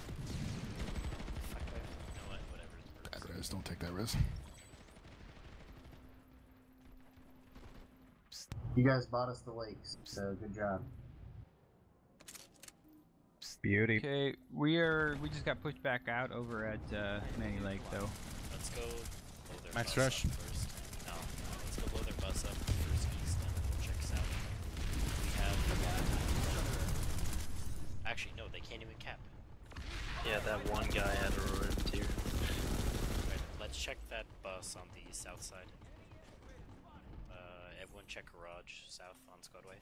you know what? Whatever. Bad res, don't take that res. You guys bought us the lakes, so good job. Beauty. Okay, we are. We just got pushed back out over at uh, Manny Lake, though. Let's go blow their Max bus rush. up first. No, let's go blow their bus up first east, then we'll check south. We have. Actually, no, they can't even cap. Yeah, that one guy had a room too. Right, let's check that bus on the south side. Uh, everyone check garage south on Squadway.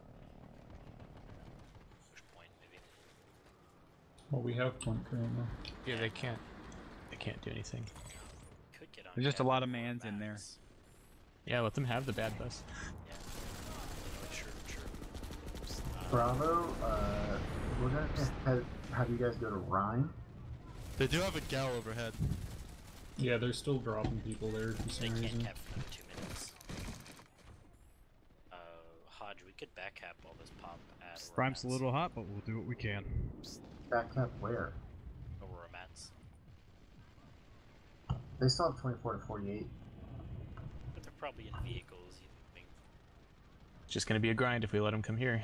Push point, maybe. Well, we have point currently. Yeah, they can't. They can't do anything. Could get on. There's just a cap lot of or mans in there. max. Yeah, let them have the bad bus. Yeah. Sure, sure. Uh, Bravo, uh, we're gonna have, have you guys go to Rhine. They do have a gal overhead. Yeah, they're still dropping people there for They some can't reason. cap for another two minutes. Uh, Hodge, we could back cap all this pop at Prime's a Romance. little hot, but we'll do what we can. Back cap where? Aurora Mats. They still have twenty-four to forty-eight. But they're probably in vehicles. You think. It's just gonna be a grind if we let them come here.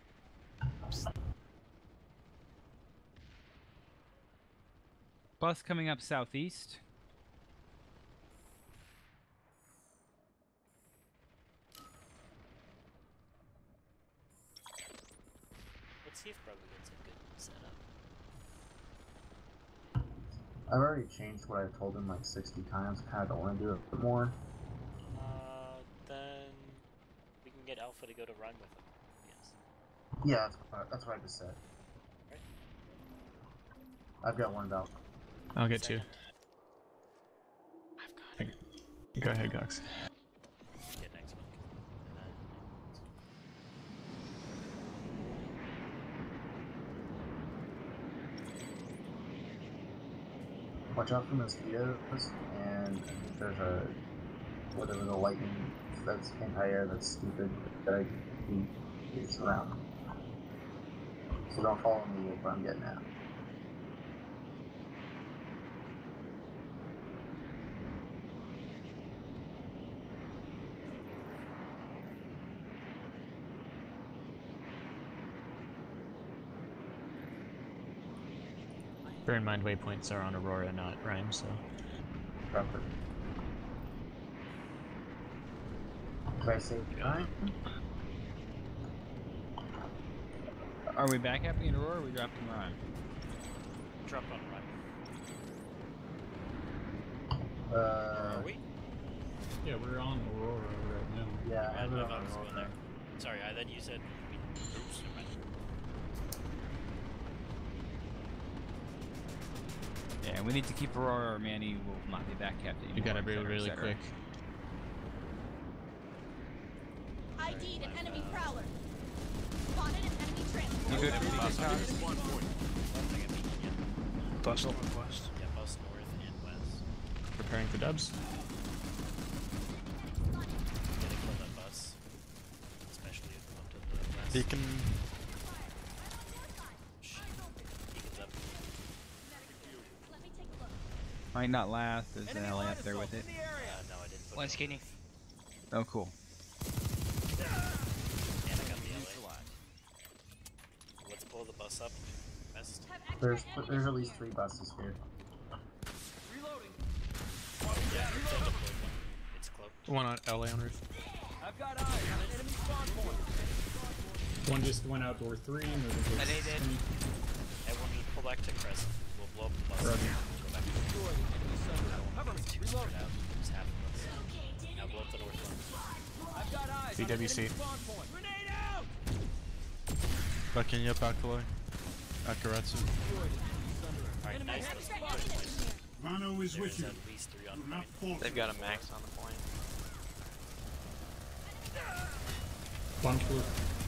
Bus coming up southeast. Let's see if Bravo gets a good setup. I've already changed what I told him like sixty times. Kind of don't want to do it a bit more. Uh, then we can get Alpha to go to run with him. Yes. Yeah, that's what, that's what I just said. Right. I've got one about. I'll get two. I've got it. Go ahead, Gox. Get next one. And then Watch out for mosquitoes, and there's a whatever the lightning that's anti-air that's stupid that I keep is around. So don't follow me where I'm getting at. Bear in mind, waypoints are on Aurora, not Rhyme, so. trucker. Did I say time? Are we back up in Aurora or are we dropping Rhyme? Drop on Rhyme. Uh, Where are we? Yeah, we're on Aurora right now. Yeah, I I'm thought on I was going Aurora. there. Sorry, I thought you said we. Oops, never mind. Yeah, we need to keep Aurora or Manny will not be back kept anymore. You gotta et be cetera, et really cetera. quick. I D'd an enemy prowler. Spotted an enemy transport. You good for me, Scott? Bus northwest. Yeah, bus north and west. Preparing for dubs. Gotta kill that bus. Especially if one to the west. Beacon. Shit. Beacon's up. Might not last. There's an L A up there with it. Uh, no, I didn't put One it on. skating. Oh, cool. And I got the L A. Let's blow the bus up. West. There's there's at least three buses here. Reloading. Yeah, we still deployed one. It's cloaked. One on L A on roof. I've got eyes on an enemy spawn point. One just went out door three, moving towards I did it. three. Everyone just pull back to Crescent. We'll blow up the bus. Roger. Go back to the Destroyed enemy sender. Cover me. two Reloading. spread out. There's half of us. Now blow up the north one. I've got eyes B W C. on an enemy spawn point. Grenade out! Backing you up, Akala. Akaratsu. Alright, nice. Let's push points. Vano is with There's you. at least three on Do not point. falter. They've got a max on the point. One flew.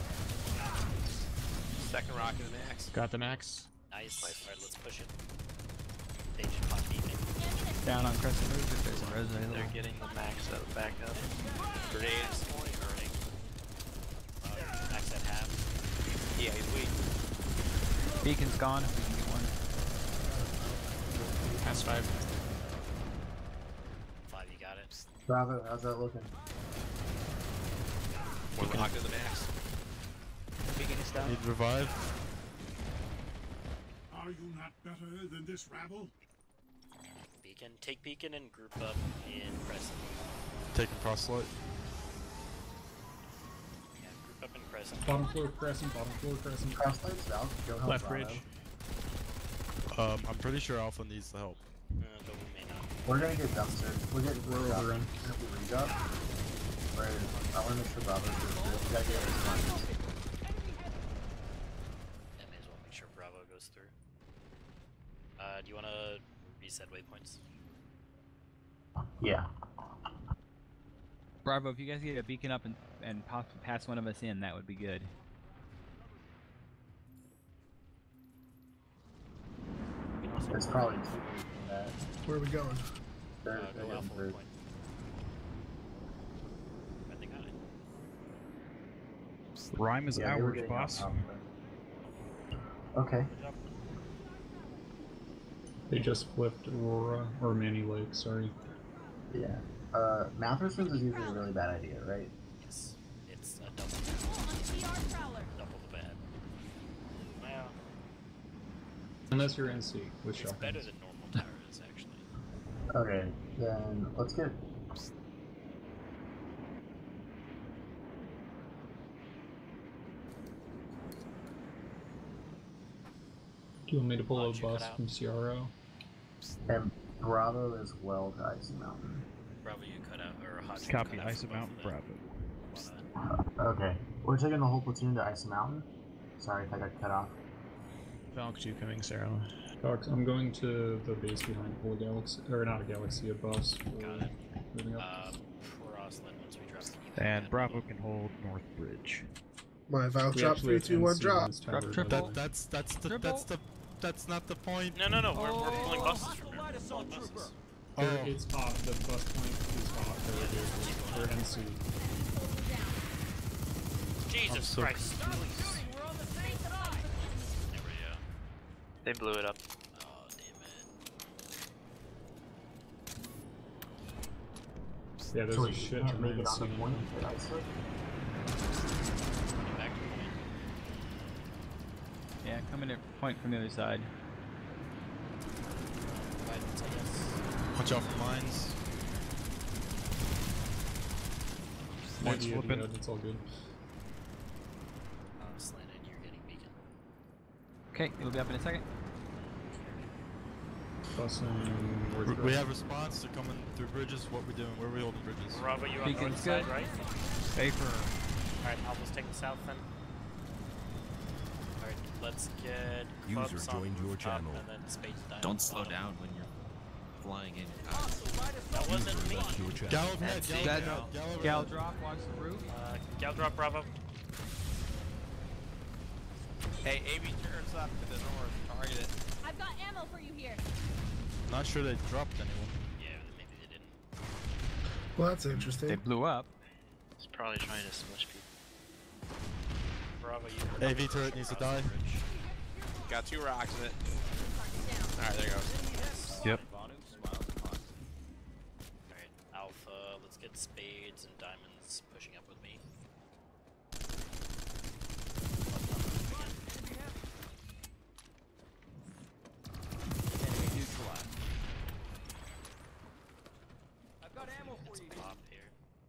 Second rocket and max. Got the max. Nice. Alright, let's push it. They just pop beacon. Down on Crescent Rouge if there's a res available. They're getting the max out back up. Grenades. Burning. Uh, max at half. Yeah, he's weak. Beacon's gone if we can get one. Pass five. Five, you got it. Bravo, how's that looking? One rocket to the max. Beacon is down. Need revive. Are you not better than this rabble? Beacon. Take beacon and group up in Crescent. Taking proselyte. Yeah, group up in Crescent. Bottom floor crescent, bottom floor crescent. Crosslights, Val, go help Left Bravo. bridge. Um, I'm pretty sure Alpha needs the help. Uh, but we may not. We're gonna get dumpstered. We're getting We're we're overrun. If we read up, we're, I wanna make sure Bravo's good. We gotta get this money. Yeah, may as well make sure Bravo goes through. Uh, do you want to reset waypoints? Yeah. Bravo, if you guys get a beacon up and, and pop, pass one of us in, that would be good. We can also It's probably too late for that. Where are we going? They're, uh, they're go getting alpha through. waypoint. I think I. Rhyme is Yeah, they were ours, getting boss. out Alpha. Okay. They just flipped Aurora, or Manny Lake, sorry. Yeah. Uh, Matherson's is usually a really bad idea, right? Yes, it's a double. T R prowler. Double the bad. Well, Unless you're N C with it's shotguns. better than normal towers, actually. Okay, then let's get. Do you want me to pull Why'd a you cut bus out? from C R O? And Bravo as well to Icy Mountain. Bravo, you cut out, or Hotch. you Copy, cut out Ice for both Mountain, of them. Bravo. Wanna- Okay. We're taking the whole platoon to Icy Mountain. Sorry if I got cut off. Valk two coming, Sarah. Doc, I'm going to the base behind Polar Galaxy, or not a galaxy, a bus. Got it. Moving up. Uh, Crossland, once we drop, can you And hit Bravo that? can hold North Bridge. My Val We drop actually three, two, have one, N C drop. on this tower, Drop by triple. the That way. that's that's the Triple. that's the that's not the point. No, no, no, we're, we're Oh, pulling buses from hostile here. light We're assault pulling trooper. buses. Oh, There, it's hot. The bus point is hot. There it is. We're N C. Jesus so Christ. We're on the same side. There we go. They blew it up. Oh, damn it. Yeah, there's So a we shit can't ton make of it on the N C. point at Icy? Get back to point. Yeah, coming at point from the other side. Guidance, I guess. watch Watch out for mines. Mine's Mine's flipping. flipping. It's all good. Uh, Slanted, you're getting beacon. Okay, it'll be up in a second. Busing We, north. we have response. They're coming through bridges. What we doing? Where are we holding bridges? Bravo, you on Beacon's north side, good. right? Safer. Alright, I'll just take the south then. Alright, let's get User clubs on joined your rooftop channel. and then spades down. Don't slow down when you're flying in. That wasn't me. Left your channel. Gal overhead. That's Gal it. overhead. Gal- Gal overhead. Gal drop, watch the roof. Uh, Gal drop, Bravo. Hey, A B turns up to the north. Target it. I've got ammo for you here. Not sure they dropped anyone. Yeah, maybe they didn't. Well, that's interesting. They blew up. He's probably trying to smush people. Bravo, you A V turret needs to die. Got two rocks in it. Alright, there goes. Yep. Alright, Alpha, let's get spades and diamonds pushing up with me. I've got ammo for It's you. pop here.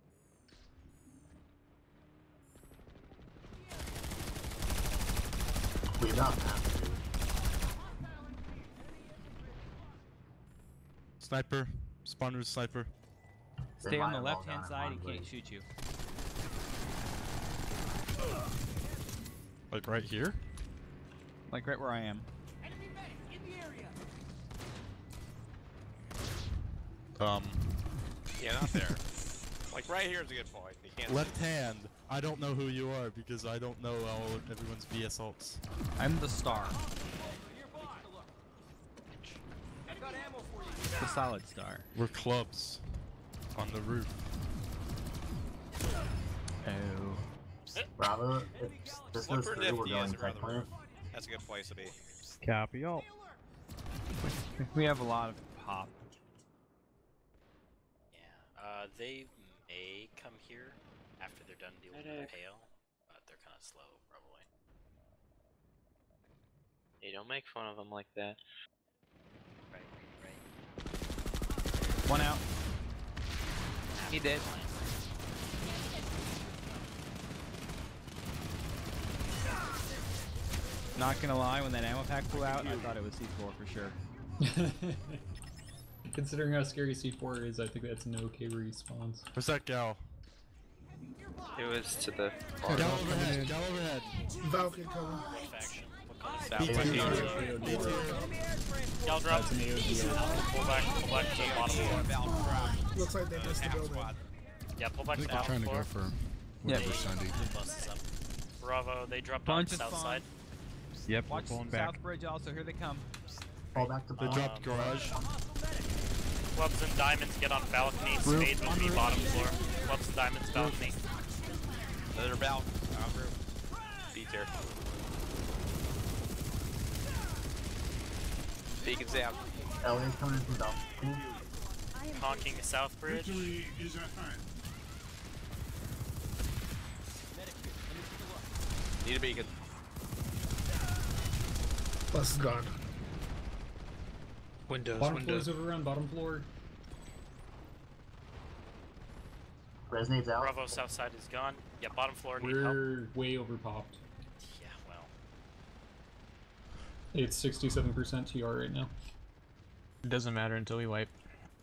We don't have to. Sniper. Spawn roof sniper. Stay on the might have all left hand gone in side, one he can't way. shoot you. Like right here? Like right where I am. Enemy medic in the area. Um, Yeah, not there. Like right here is a good point. You can't. left hand. I don't know who you are because I don't know all of everyone's B S ults. I'm the star. I've got ammo for you. The solid star. We're clubs on the roof. Oh. Bravo, if this goes Flipper through, we're nifty going is tech around the plant. roof. That's a good place to be. Copy all. We have a lot of pop. Yeah, uh, they may come here after they're done dealing with the Medic. hail, but they're kind of slow, probably. Hey, don't make fun of him like that. Right, right. One out. He did. Not gonna lie, when that ammo pack flew out, I thought it was C four for sure. Considering how scary C four is, I think that's an okay response. Where's that gal? It was to the Gal overhead. Gal overhead. Falcon coming. Faction. South B west T east. R. B T R. Gal drop. That's an A O D. Pull back, pull back to the bottom floor. Looks like they missed the building. Yeah, pull back I to think the they're bottom trying to floor. go for whatever Sandy. Bust up. Bravo, they dropped on Bunch the of south spawn. side. Yep, we're Watch pulling the back. south bridge also, here they come. Fall back to They bomb. dropped garage. Clubs and diamonds get on balcony. Roof. Spades with me bottom floor. Clubs and diamonds balcony. They're about. Out roof. B tier. Beacon's out. Elliott's coming in from balcony. Honking the south bridge. Victory is at hand. Need a beacon. Bus is gone. Windows, bottom floor's overrun, bottom floor. Resonate's out. Bravo south side is gone. Yeah, bottom floor need help. We're way overpopped. Yeah, well. It's sixty-seven percent T R right now. It doesn't matter until we wipe.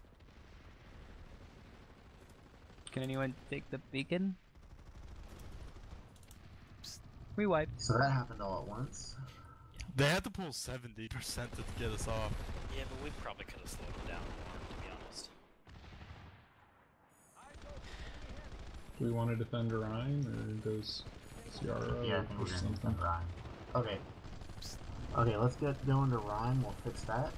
Can anyone take the beacon? We wiped. So that happened all at once. They had to pull seventy percent to get us off. Yeah, but we probably could have slowed it down more, to be honest. Do we want to defend Orion or goes C R O Yeah, I or think we're push gonna something? defend Ryan. Okay. Okay, let's get going to Ryan. We'll fix that.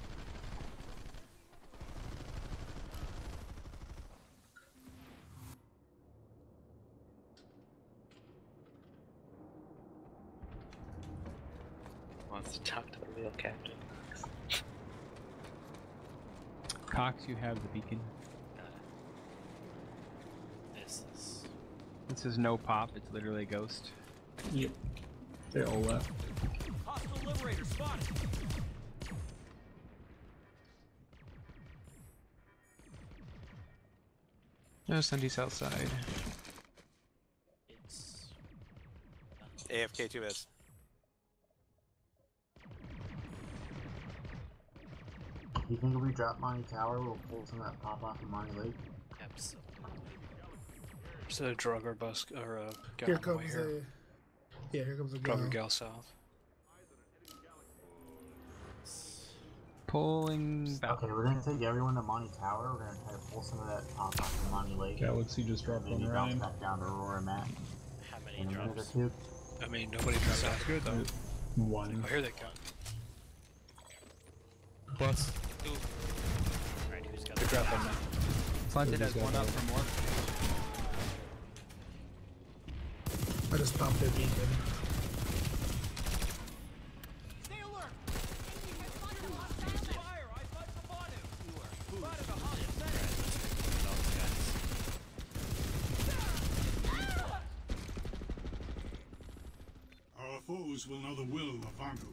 Wants to talk to the real captain. Cox, you have the beacon. This is... This is no pop, it's literally a ghost. Yep. They all left. Hostile liberator spotted. No, Sundy's outside. It's A F K two minutes. You think if we drop Monty Tower, we'll pull some of that pop off of Monty Lake? absolutely. There's a drug or bus or a gal Here on the way comes here. a. Yeah, here comes a Drug or gal. gal south. Pulling back. Okay, we're gonna take everyone to Monty Tower. We're gonna try to pull some of that pop off of Monty Lake. Galaxy just dropped Maybe on bounce Ryan. back down to Aurora Matt. How many In a minute or drops? two. I mean, nobody dropped out good though. One. Oh, here they come. Plus. Alright, who's got They're the dropping now. Slanted has one up from work. I just popped their beacon. Stay alert! Fire! I fight the Banu! Spotted a hot Our foes will know the will of Vanku.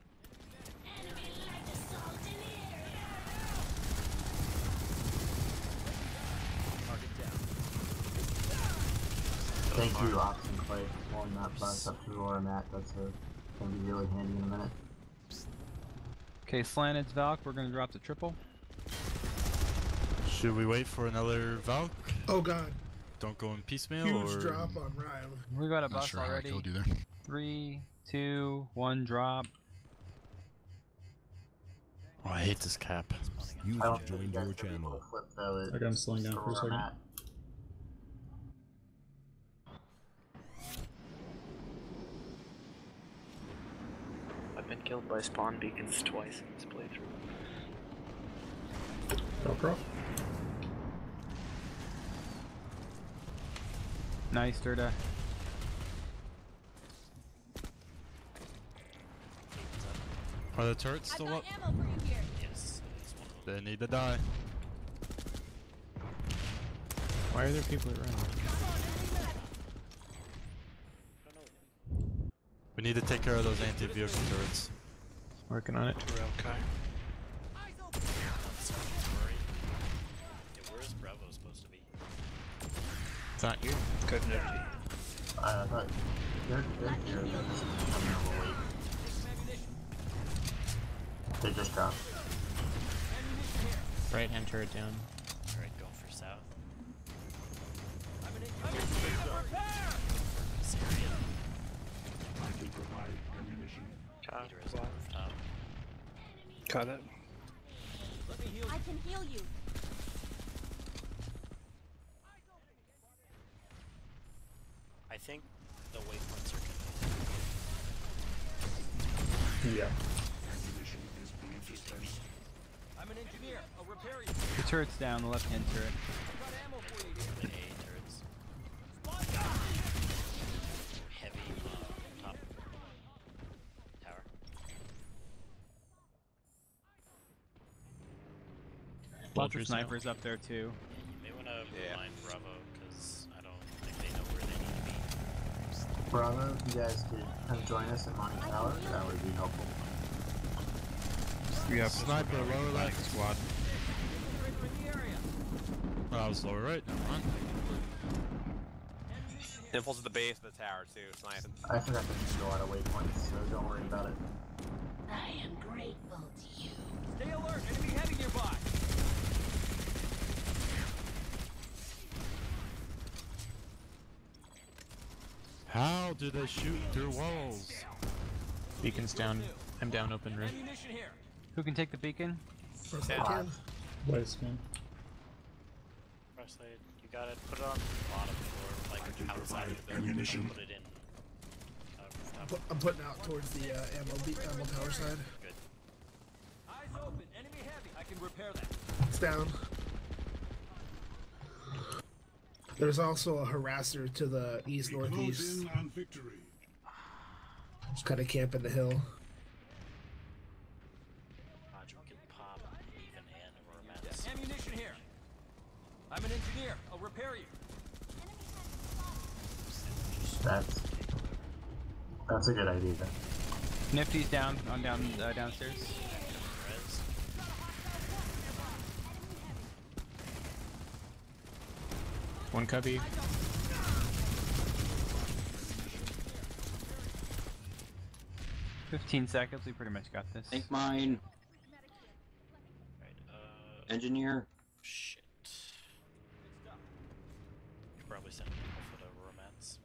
Thank you, Ox and Clay, for pulling that bus up to Aurora Matt. That's a, gonna be really handy in a minute. Okay, Slanted's Valk. We're gonna drop the triple. Should we wait for another Valk? Oh god. Don't go in piecemeal Huge or drop on Ryan. We got a Not bus sure how I already. killed you there. Three, two, one, drop. Oh, I hate this cap. You I don't have think joined you your guys can channel. flip though. It- Okay, I'm slowing down for a Aurora second. Matt. I've been killed by spawn beacons twice in this playthrough. Velcro. Nice, Durda. Are the turrets I've still got up? ammo for you here. Yes, it's one of them. They need to die. Why are there people around? We need to take care of those anti-vehicle turrets. Working on it. Okay. Yeah, where is Bravo supposed to be? It's not you. Good enough. I thought they're, they're here. They're just coming a little late. They just dropped. Right hand turret down. Alright, going for south. Top, Leader is on rooftop. Got it. I can heal you. I think the waypoints are good. Yeah. I'm an engineer. I'll repair you. The turret's down, the left hand turret. I've got ammo for you here. The A turrets. Heavy uh, top tower. Lots of Vultures now. snipers up there too. Yeah, you may want to remind Bravo because I don't think they know where they need to be. Bravo, if you guys could come join us at Monty Tower, that would be helpful. We have Sniper, lower Black left. squad. Oh, I was lower right. Never mind. Impulse at the base of the tower too. It's nice. I forgot to just go out of waypoints, so don't worry about it. I am grateful to you. Stay alert. Enemy heavy nearby. How do they shoot through walls? Beacon's down. I'm down open roof. Ammunition here. Who can take the beacon? First I Yeah. can. Vice man. Press it. You got it. Put it on the bottom floor, like outside of the building. Ammunition. Put it in. Uh, rooftop. Pu- I'm putting out towards the uh, ammo, be- ammo tower side. Good. Eyes open. Enemy heavy. I can repair that. It's down. There's also a harasser to the east We close northeast. in on victory. Just kind of camp in the hill. Roger can pop even and or Matt's. Ammunition here. I'm an engineer. I'll repair you. That's that's a good idea. Nifty's down on down uh, downstairs. Res. One cubby. Fifteen seconds. We pretty much got this. Tank mine. Right, uh, Engineer. Shit. Could probably send Alpha to Romance.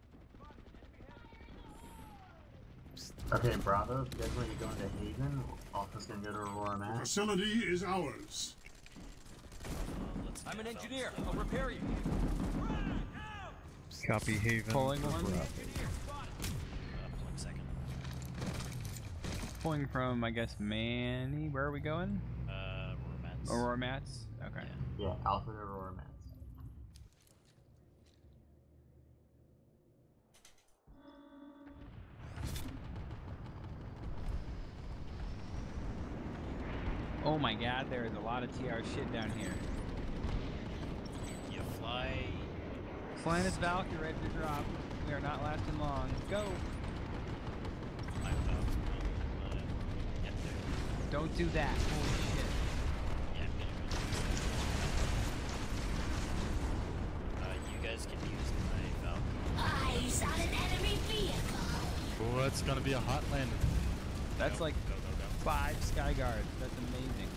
Okay, Bravo, if you guys want to go into Haven, Alpha's gonna go to Aurora The Max. facility is ours. I'm an engineer. I'll repair you. Copy Haven. Pulling one. Uh, one second. Pulling from, I guess, Manny. Where are we going? Uh, Romance. Aurora Mats? Okay. Yeah, Alpha to Aurora Max. Oh my god, there is a lot of T R shit down here. You fly. Slanted Valk, you're ready to drop. We are not lasting long. Go! I'm about to uh, get there. Don't do that. Holy shit. Yeah, I'm getting ready. Uh, you guys can use my Valkyrie. Eyes on an enemy vehicle. Oh, that's gonna be a hot landing. That's Go, like go, go, go. five Sky Guards. That's amazing.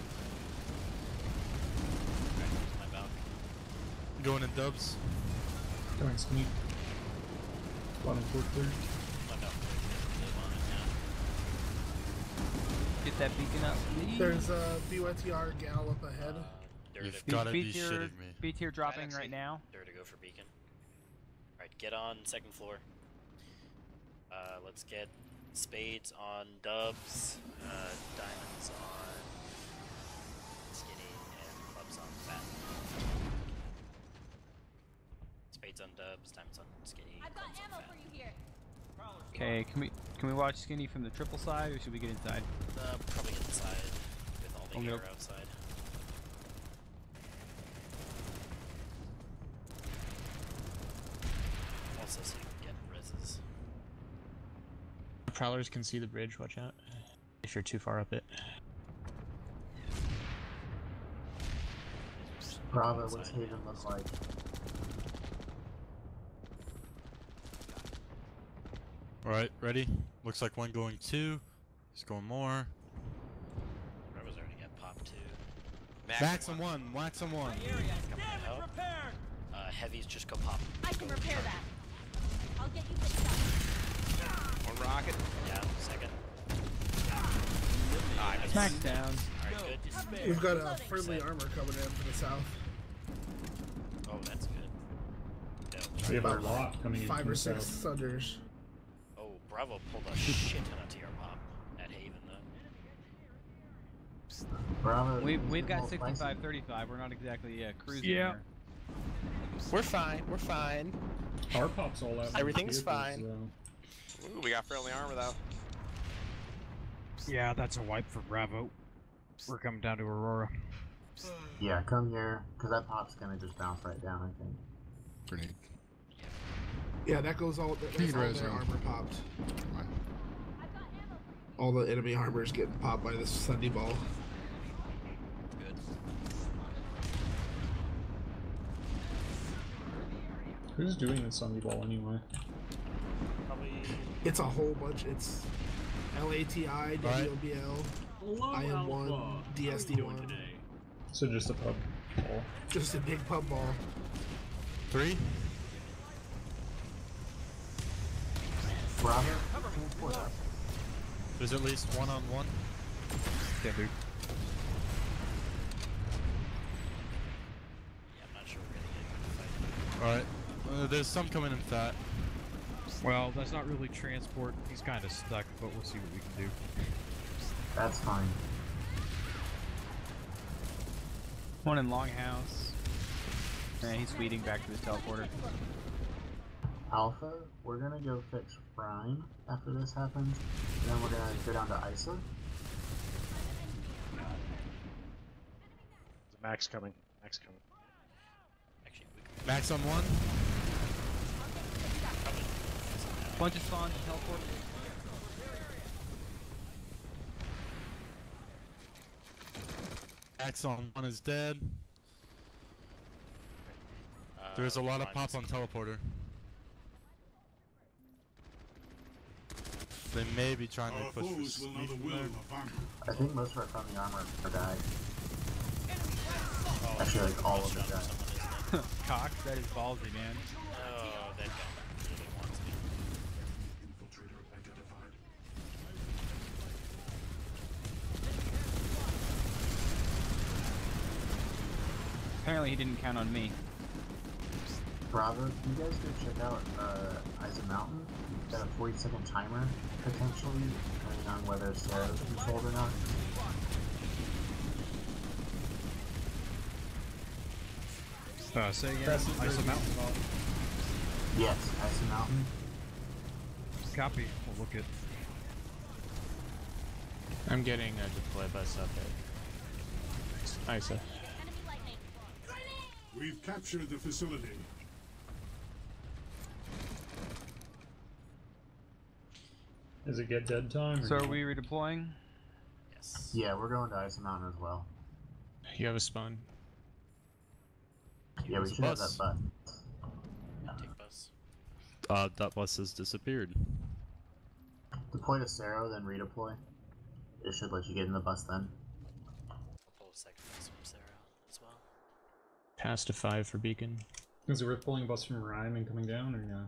Okay, use my Valk. Going in dubs. Going sneak. Bottom fourth third. My Valk. Live on it now. Get that beacon up, please. There's a B Y T R gal up ahead. Uh, dare You've to, gotta be B tier, shitting me. B tier dropping right now. dare to go for beacon. Alright, get on second floor. Uh, let's get spades on dubs, uh, diamonds on skinny, and clubs on fat. Spades on dubs, diamonds on skinny, I've got clubs on ammo fat. for you here. Okay, can we can we watch Skinny from the triple side, or should we get inside? Uh, probably get inside with all the Oh, air nope. outside. Also, so you can get reses. Prowlers can see the bridge, watch out. If you're too far up it. Bravo, what's Haven look like? Alright, ready? Looks like one going two. He's going more. Bravo's already got pop two. Wax on one, wax on one. Coming out. Uh, heavies just go pop. I can repair that. I'll get you fixed up. One rocket. Yeah, second. Ah, I missed. Smack down. Alright, good. We've got a friendly armor coming in from the south. Oh, that's good. Yeah, We have a About lot coming in Five from or the six south. Thunders. Oh, Bravo pulled a shit ton of T R pop at Haven, though. Bravo. We've is we've it got all spicy? sixty-five thirty-five. We're not exactly uh, cruising Yeah. here. We're fine. We're fine. Our pop's all out. Everything's fine. Ooh, we got friendly armor though. Yeah, that's a wipe for Bravo. We're coming down to Aurora. Yeah, come here, because that pop's gonna just bounce right down, I think. Grenade. Yeah, that goes all. That, that's Need all res their zone. armor popped. All the enemy armor's getting popped by this Sunday ball. Good. Who's doing the Sunday ball anyway? Probably. It's a whole bunch. It's L A T I, W O B L, I M one, D S D one. So just a pub ball. Just a big pub ball. Three. Bravo. Transport us. There's at least one on one. Yeah, dude. Yeah, I'm not sure we're gonna get a good fight. Alright. Uh, there's some coming in fat. Well, that's not really transport. He's kind of stuck, but we'll see what we can do. That's fine. One in Longhouse. Yeah, he's feeding back to the teleporter. Alpha, we're gonna go fix Prime after this happens. Then we're gonna go down to Isa. Max coming. Max coming. Actually, we can Max on one. probably. Bunch of spawns and teleport. Max on one is dead. Uh, There's a lot of Rhymes. pop on teleporter. They may be trying Our to push foes for will know the sneak will there. of Vanguard. I think most of our friendly armor are died. Actually, like all of it died. Cox, that is ballsy, man. Oh, that guy really wants me. Infiltrator identified. Apparently he didn't count on me. Bravo, can you guys go check out uh, Isa Mountain? It's got a forty second timer, potentially, depending on whether Sarah's controlled or not. Uh, say again. Press it Ice for- Mountain. Yes, Isa Mountain. Copy. We'll look at. I'm getting a deploy bus up at Isa. We've captured the facility. Does it get dead time? or So are no? we redeploying? Yes. Yeah, we're going to Isa Mountain as well. You have a spawn. Yeah, we There's a should have bus. that bus. Take bus. Uh, that bus has disappeared. Deploy to Cerro, then redeploy. It should let you get in the bus then. I'll pull a second bus from Sarah as well. Pass to five for beacon. Is it worth pulling a bus from Rhyme and coming down, or no?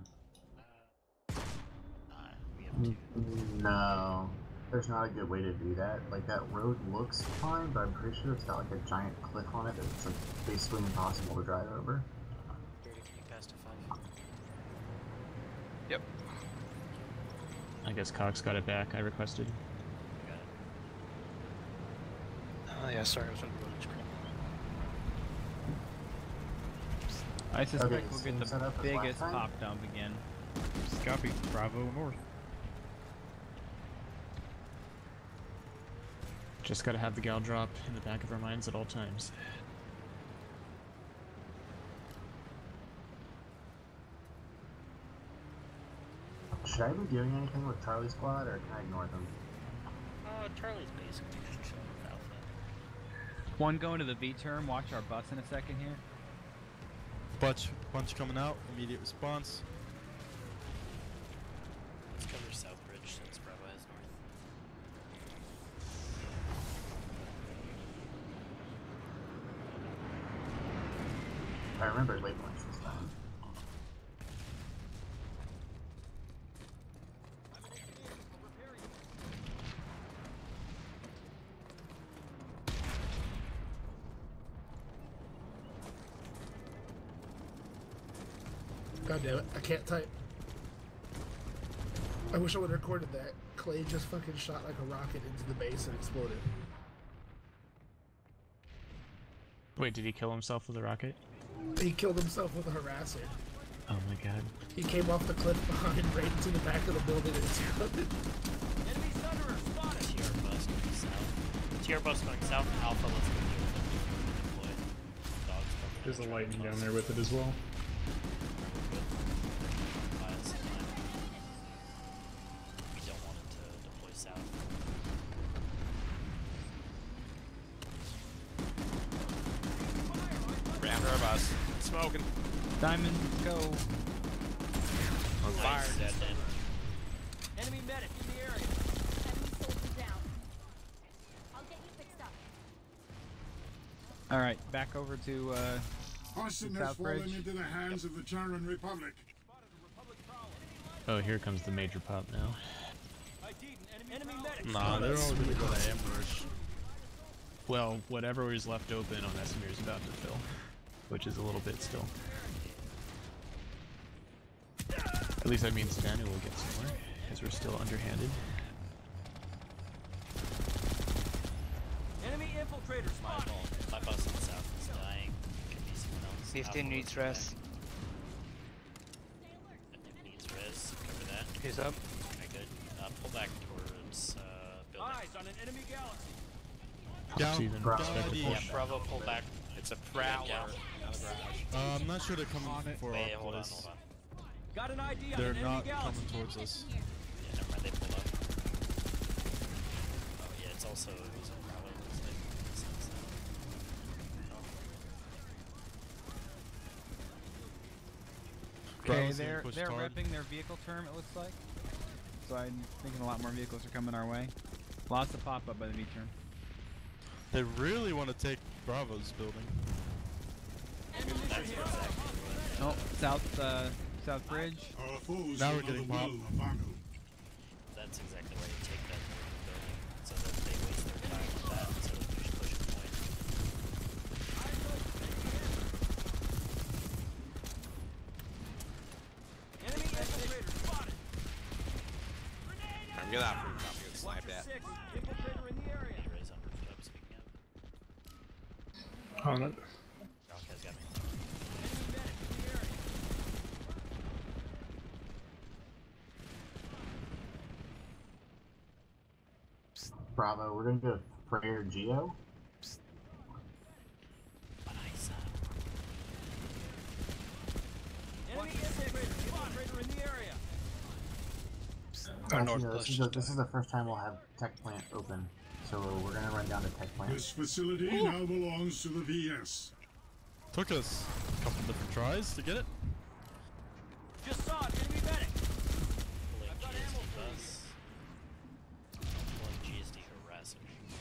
Uh, we have two. No, there's not a good way to do that. Like, that road looks fine, but I'm pretty sure it's got like a giant cliff on it that's like basically impossible to drive over. Here, can you pass to five? Yep. I guess Cox got it back. I requested. Got it. Oh yeah, sorry, I was on the loading screen. I suspect Okay, we'll same get the setup as biggest last time? pop dump again. Copy. Bravo North. Just gotta have the gal drop in the back of our minds at all times. Should I be doing anything with Charlie Squad, or can I ignore them? Uh, Charlie's basically just chilling with Alpha. One going to the V term. Watch our bus in a second here. Bunch, bunch coming out. Immediate response. Let's cover South Bridge since Bravo has north. I remember late points this time. God damn it, I can't type. I wish I would have recorded that. Clay just fucking shot like a rocket into the base and exploded. Wait, did he kill himself with a rocket? He killed himself with a harasser. Oh my god. He came off the cliff behind right into the back of the building and exploded. Enemy Thunderer spotted! T R bus going south. T R bus going south. Alpha, let's go deal with it. Deploy. Dogs coming. There's a lightning down there with it as well. Miles. We don't want it to deploy south. Rammed our bus. Smoking. Diamond, go. On fire. Nice, dead, dead. Enemy medic in the area! Enemy soldier down. I'll get you fixed up. All right, back over to uh, Austin the has South fallen Bridge. into the hands of the Terran Republic. Oh, here comes the major pop now. Enemy medic! Nah, they're all gonna go to ambush. Well, whatever is left open on Esamir is about to fill, which is a little bit still. At least that means Daniel will get somewhere, because we're still underhanded. Enemy infiltrators My spotted! fault. My bus in the south is dying. Could be someone else. fifteen Alpha, needs let's go rest. back. Nuke needs res. Cover that. He's up. Okay, good. Uh, pull back towards uh, building. Eyes on an enemy galaxy! Down. See, then Bravo. expect a Yeah, push. Bravo, pull back. It's a prowler. Yeah. Out of the garage. Uh, I'm not sure they're coming for Wait, our hold on, place. hold on. Got an I D on They're an enemy not galaxy! coming towards us. Yeah, never mind, they pulled up. Oh yeah, it's also, it was a prowler, looks like. Makes sense. Okay, Bravo's getting they're pushed they're hard. repping their vehicle term. It looks like. So I'm thinking a lot more vehicles are coming our way. Lots of pop up by the V term. They really want to take Bravo's building. Oh, south uh, south bridge. Our foes Now know we're getting the will popped. of Vanguard. That's exactly why you take that building, so that they waste their time with that instead of just pushing point. Enemy infiltrator spotted. I'm get out for I'm gonna snipe that. Six. Infiltrator in the area. Any raise on rooftop, speaking of. On it. Rock has got me. Enemy medic in the area. Bravo, we're gonna go Prayer Geo. Nice. Enemy infiltrator. Infiltrator in the area. Our Actually, north no, this, push. is the, this is the first time we'll have Tech Plant open, so we're gonna run down to Tech Plant. This facility now belongs to the V S. Took us a couple different tries to get it. Just saw it. Enemy medic. Pulling I've got G S ammo D for you. bus. Pulling G S D harasser.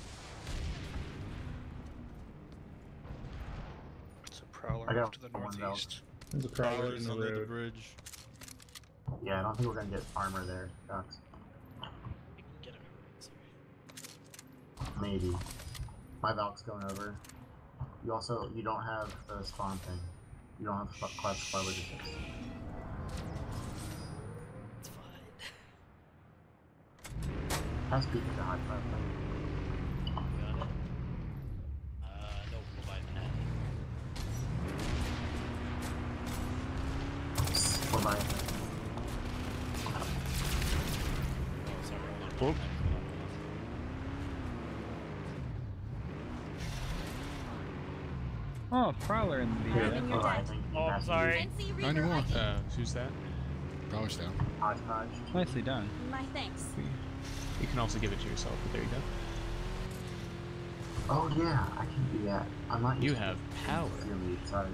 It's a prowler I got off to the one belt. northeast. There's a prowler in Prowlers the under the road. bridge. Yeah, I don't think we're gonna get armor there, Ducks. We can get it over. Sorry. Maybe. My Valk's going over. You also, you don't have the spawn thing. You don't have the class five logistics. It's fine. Pass peek at the high five thing. Got it. Uh, no, we'll buy Manhattan. We're buying. Oh, sorry, hold on. Whoop. Oh, prowler in the Yeah, uh, that's what I think. Oh, I'm sorry. N C Reaver Ninety-one. I D. Uh, who's that? Prowler's down. Hodgepodge. Nicely done. My thanks. You can also give it to yourself, but there you go. Oh yeah, I can do that. I'm not. You used to have it. power. Dear me, sorry.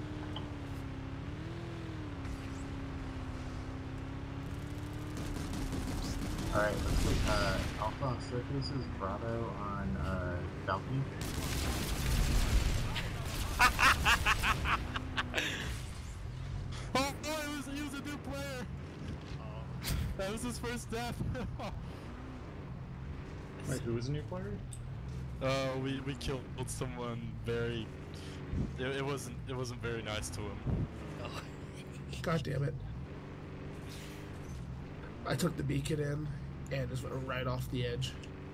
Alright, let's see. Uh, Alpha on staircases, Bravo on uh, balcony. Oh, oh, it was, he was a new player. That was his first death. Wait, who was a new player? uh, we we killed someone very. It, it wasn't it wasn't very nice to him. Oh. God damn it. I took the beacon in and just went right off the edge.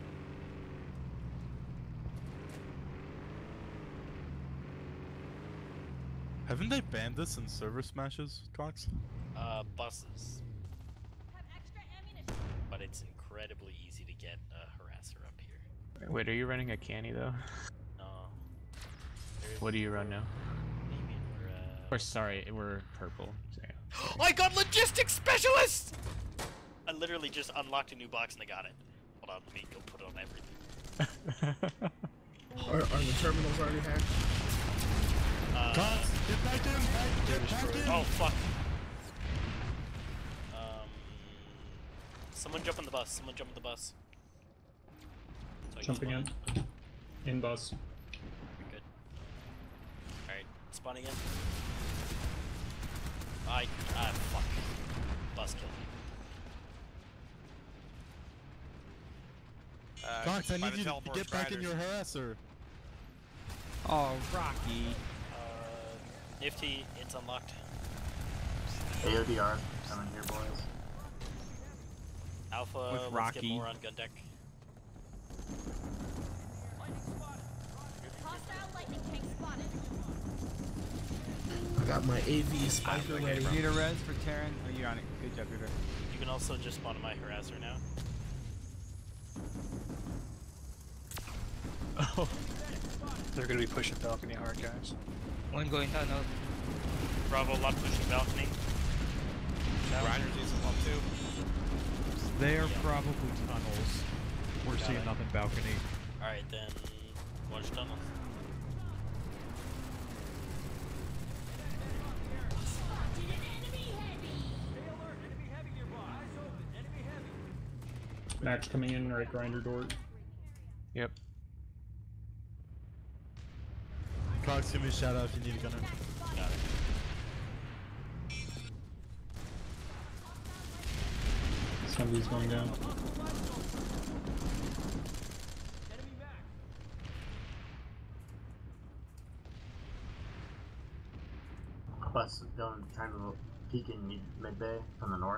Haven't they banned this in server smashes, Cox? Uh, buses. Have extra ammunition. But it's incredibly easy to get a harasser up here. Wait, are you running a canny though? No. There's What do you run now? What do you mean we're, uh... Or sorry, we're purple. So, I got logistics specialist! I literally just unlocked a new box and I got it. Hold on, let me go put it on everything. Are, are the terminals already hacked? Uh, Cox, get back in! Get back in! oh fuck. Um, someone jump on the bus. Someone jump on the bus. So I can Jumping in. spawn. In bus. You're good. Alright, spawning in. I ah fuck. Bus killed me. Uh, Cox, I by need the you to teleport get back in striders. your harasser. Oh, Rocky. Uh, Nifty, it's unlocked. A O D R coming here, boys. Alpha, With let's Rocky. get more on gun deck. Hostile lightning tank spotted. I got my A V spiker ready. Need a res for Terran? Oh, you're on it. Good job, Peter. You can also just spawn my harasser now. Oh. They're gonna be pushing balcony hard, guys. One going down, no. Bravo, lot pushing balcony. Grinders using one too. They are Yeah. probably tunnels. We're Got seeing it. nothing balcony. Alright then, watch tunnels. Spotted an enemy head Max coming in, right grinder door. Yep. Cox, give me a shout out if you need a gunner. Got it. Somebody's going down. Bus going trying to peek in mid, mid bay from the north.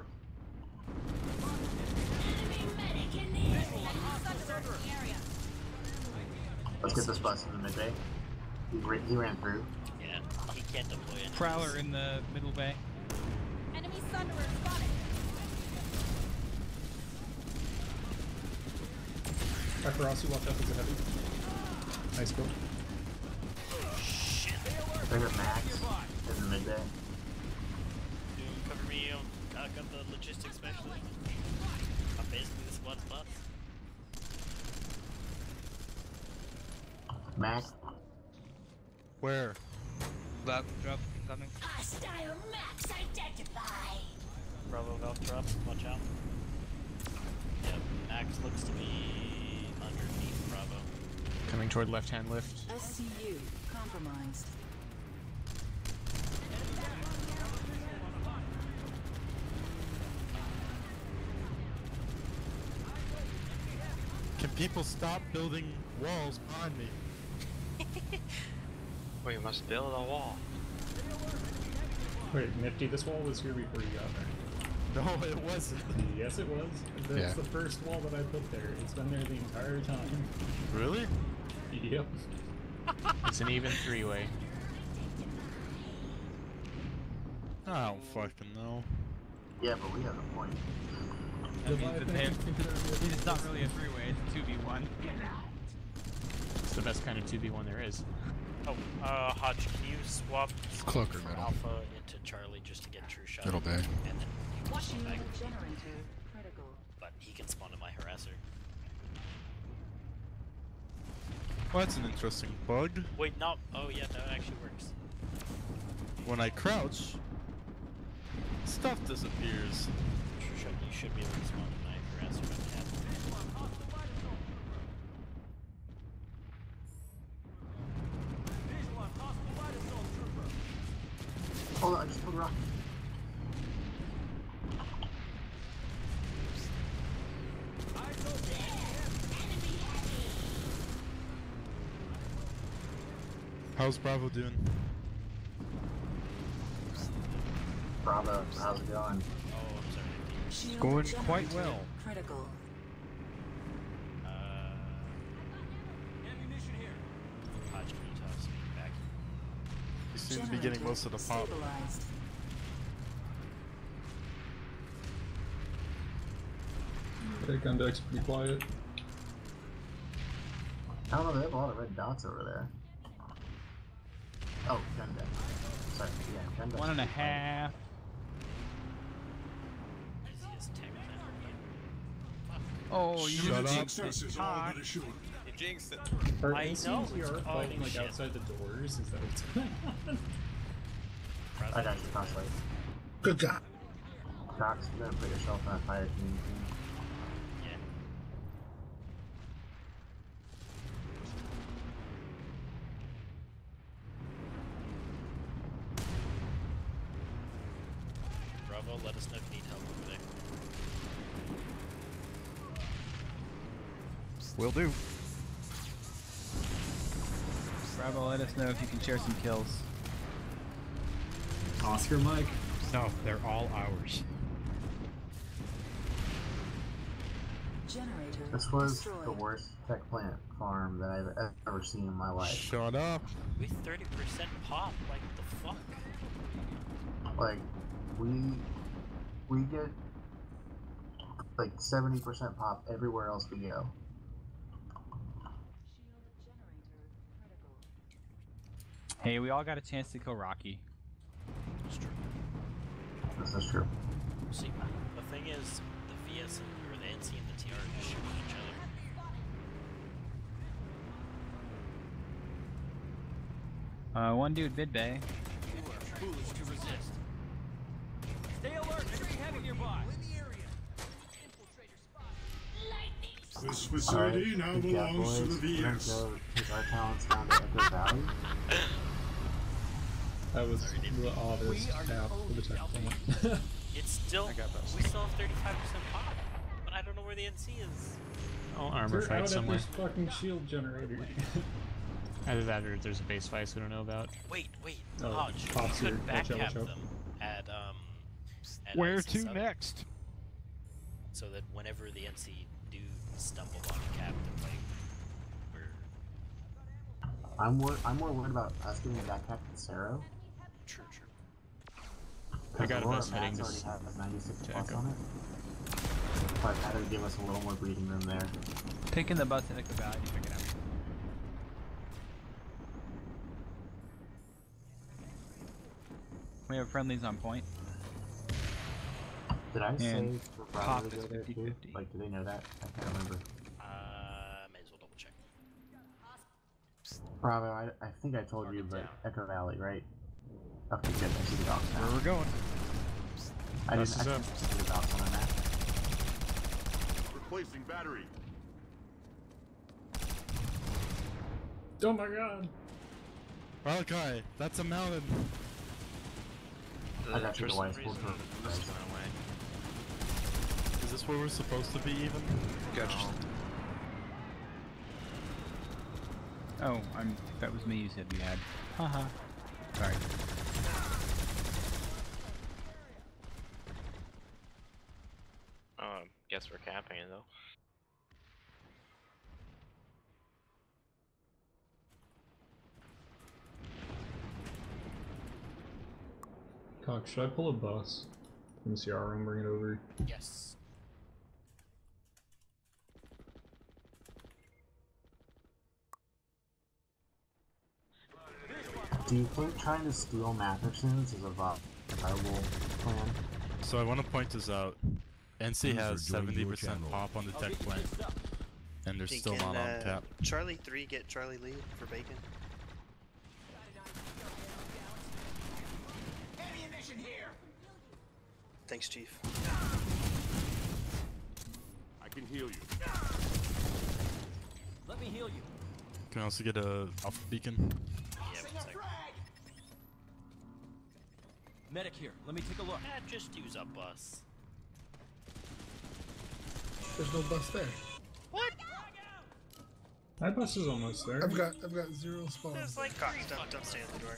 Let's get this bus in the mid bay. He, ra he ran through. Yeah, he can't deploy it. Prowler in the middle bay. Enemy Thunderer spotted. Kakarasi walked up as a heavy. Nice go. Shit. There's a Max in the mid bay. Dude, cover me. Um, I got the logistics specialist. I'm basically the squad's boss. Max. Where? Valve drop coming. Hostile Max identified. Bravo valve drop. Watch out. Yep, Max looks to be underneath Bravo. Coming toward left-hand lift. S C U compromised. Can people stop building walls behind me? We must build a wall. Wait, Nifty, this wall was here before you got there. No, it wasn't. Yes, it was. That's Yeah. the first wall that I put there. It's been there the entire time. Really? Yep. It's an even three-way. I don't fucking know. Yeah, but we have a point. That means that they have, it's not really a three-way, it's a two v one. It's the best kind of two v one there is. Oh, uh, Hodge, can you swap Cloaker, from middle. Alpha into Charlie just to get true shot? Middle bay. And then you can Shield spawn back. generator critical. But he can spawn in my harasser. Well, that's an interesting bug. Wait, no. Oh, yeah, that actually works. When I crouch, stuff disappears. True shot, you should be able to spawn in my harasser by the cap. Hold on, I just put a rock. How's Bravo doing? Bravo, how's it going? Oh, I'm sorry. Shield Going generator quite well. Critical. Uh, Ammunition here. Hodge, can you toss me back? You seem to be getting most of the pop. Stabilized. Okay, gun deck's pretty quiet. I don't know, they have a lot of red dots over there. Oh, gun deck. Sorry, yeah, gun deck. One and a half. Easiest tech then. Oh, you Shut just up. Success is all but assured. You jinxed it. Are I N C and know, T R it's fighting calling like shit. outside the doors? Is that what's going on? I got you, Crosslight. Good job. Cox, you're gonna put yourself on fire team. Yeah. Bravo, let us know if you need help over there. Will do. Bravo, let us know if you can share some kills. Oscar Mike. No, they're all ours. Generator This was destroyed. the worst tech plant farm that I've ever seen in my life. Shut up. With thirty percent pop, like the fuck? Like, we we get like seventy percent pop everywhere else we go. Hey, we all got a chance to kill Rocky. It's true. This is true. See, the thing is, the V S and, or the N C and the T R are just shooting each other. Uh, one dude mid bay. You are foolish to resist. Stay alert. Enemy heavy nearby. In the area. Infiltrator spot. This facility now good job, belongs to boys. the We're gonna V S. go take our talents down to Echo Valley. That was the oddest path for the tech plant. It's still. I got those. We still have thirty-five percent pop, but I don't know where the N C is. I'll armor They're fight out somewhere. at this fucking shield generator. Either that or there's a base fight we don't know about. Wait, wait, Oh, Hodge, Pop's you here. could Watch out, backcap watch out. them at um. At Where I C to seven, next? So that whenever the N C do stumble on a cap, they're like, we're I'm more I'm more worried about us getting that cap to Cerro. true, true. I got a Aurora bus heading Max to already has ninety-six to plus Echo. on it. But that would give us a little more breathing room there. Taking the bus in Echo Valley, you check it out. We have friendlies on point. Did I say And for Pop Bravo to is go there fifty too? fifty. Like, do they know that? I can't remember. Uh, may as well double check. Bravo, I, I think I told you, but Echo Valley, right? Okay, good. I see the dogs now. Where we're going? I Bus didn't, I is didn't up. see the dogs on the map. Replacing battery. Oh my god! Malachi, that's a mountain. I got you For the some white reason, full it just went away. Is this where we're supposed to be even? Gotcha. Oh, I'm. That was me. You said we had. Haha. Sorry. Oh, guess we're capping it though. Cock, should I pull a bus from the C R room, bring it over? Yes. Do you think trying to steal Matherson's is a vi- viable plan? So I want to point this out. N C User has joined seventy your percent channel. pop on the tech plant, and they're Hey, still can, not on uh, cap. Charlie three get Charlie Lee for bacon. Thanks, Chief. I can heal you. Let me heal you. Can I also get a alpha beacon? Yeah, one sec. Medic here. Let me take a look. Eh, just use a bus. There's no bus there. What? My bus is almost there. I've got I've got zero spawns. There's like Cock, three don't, fucking don't stand at the door.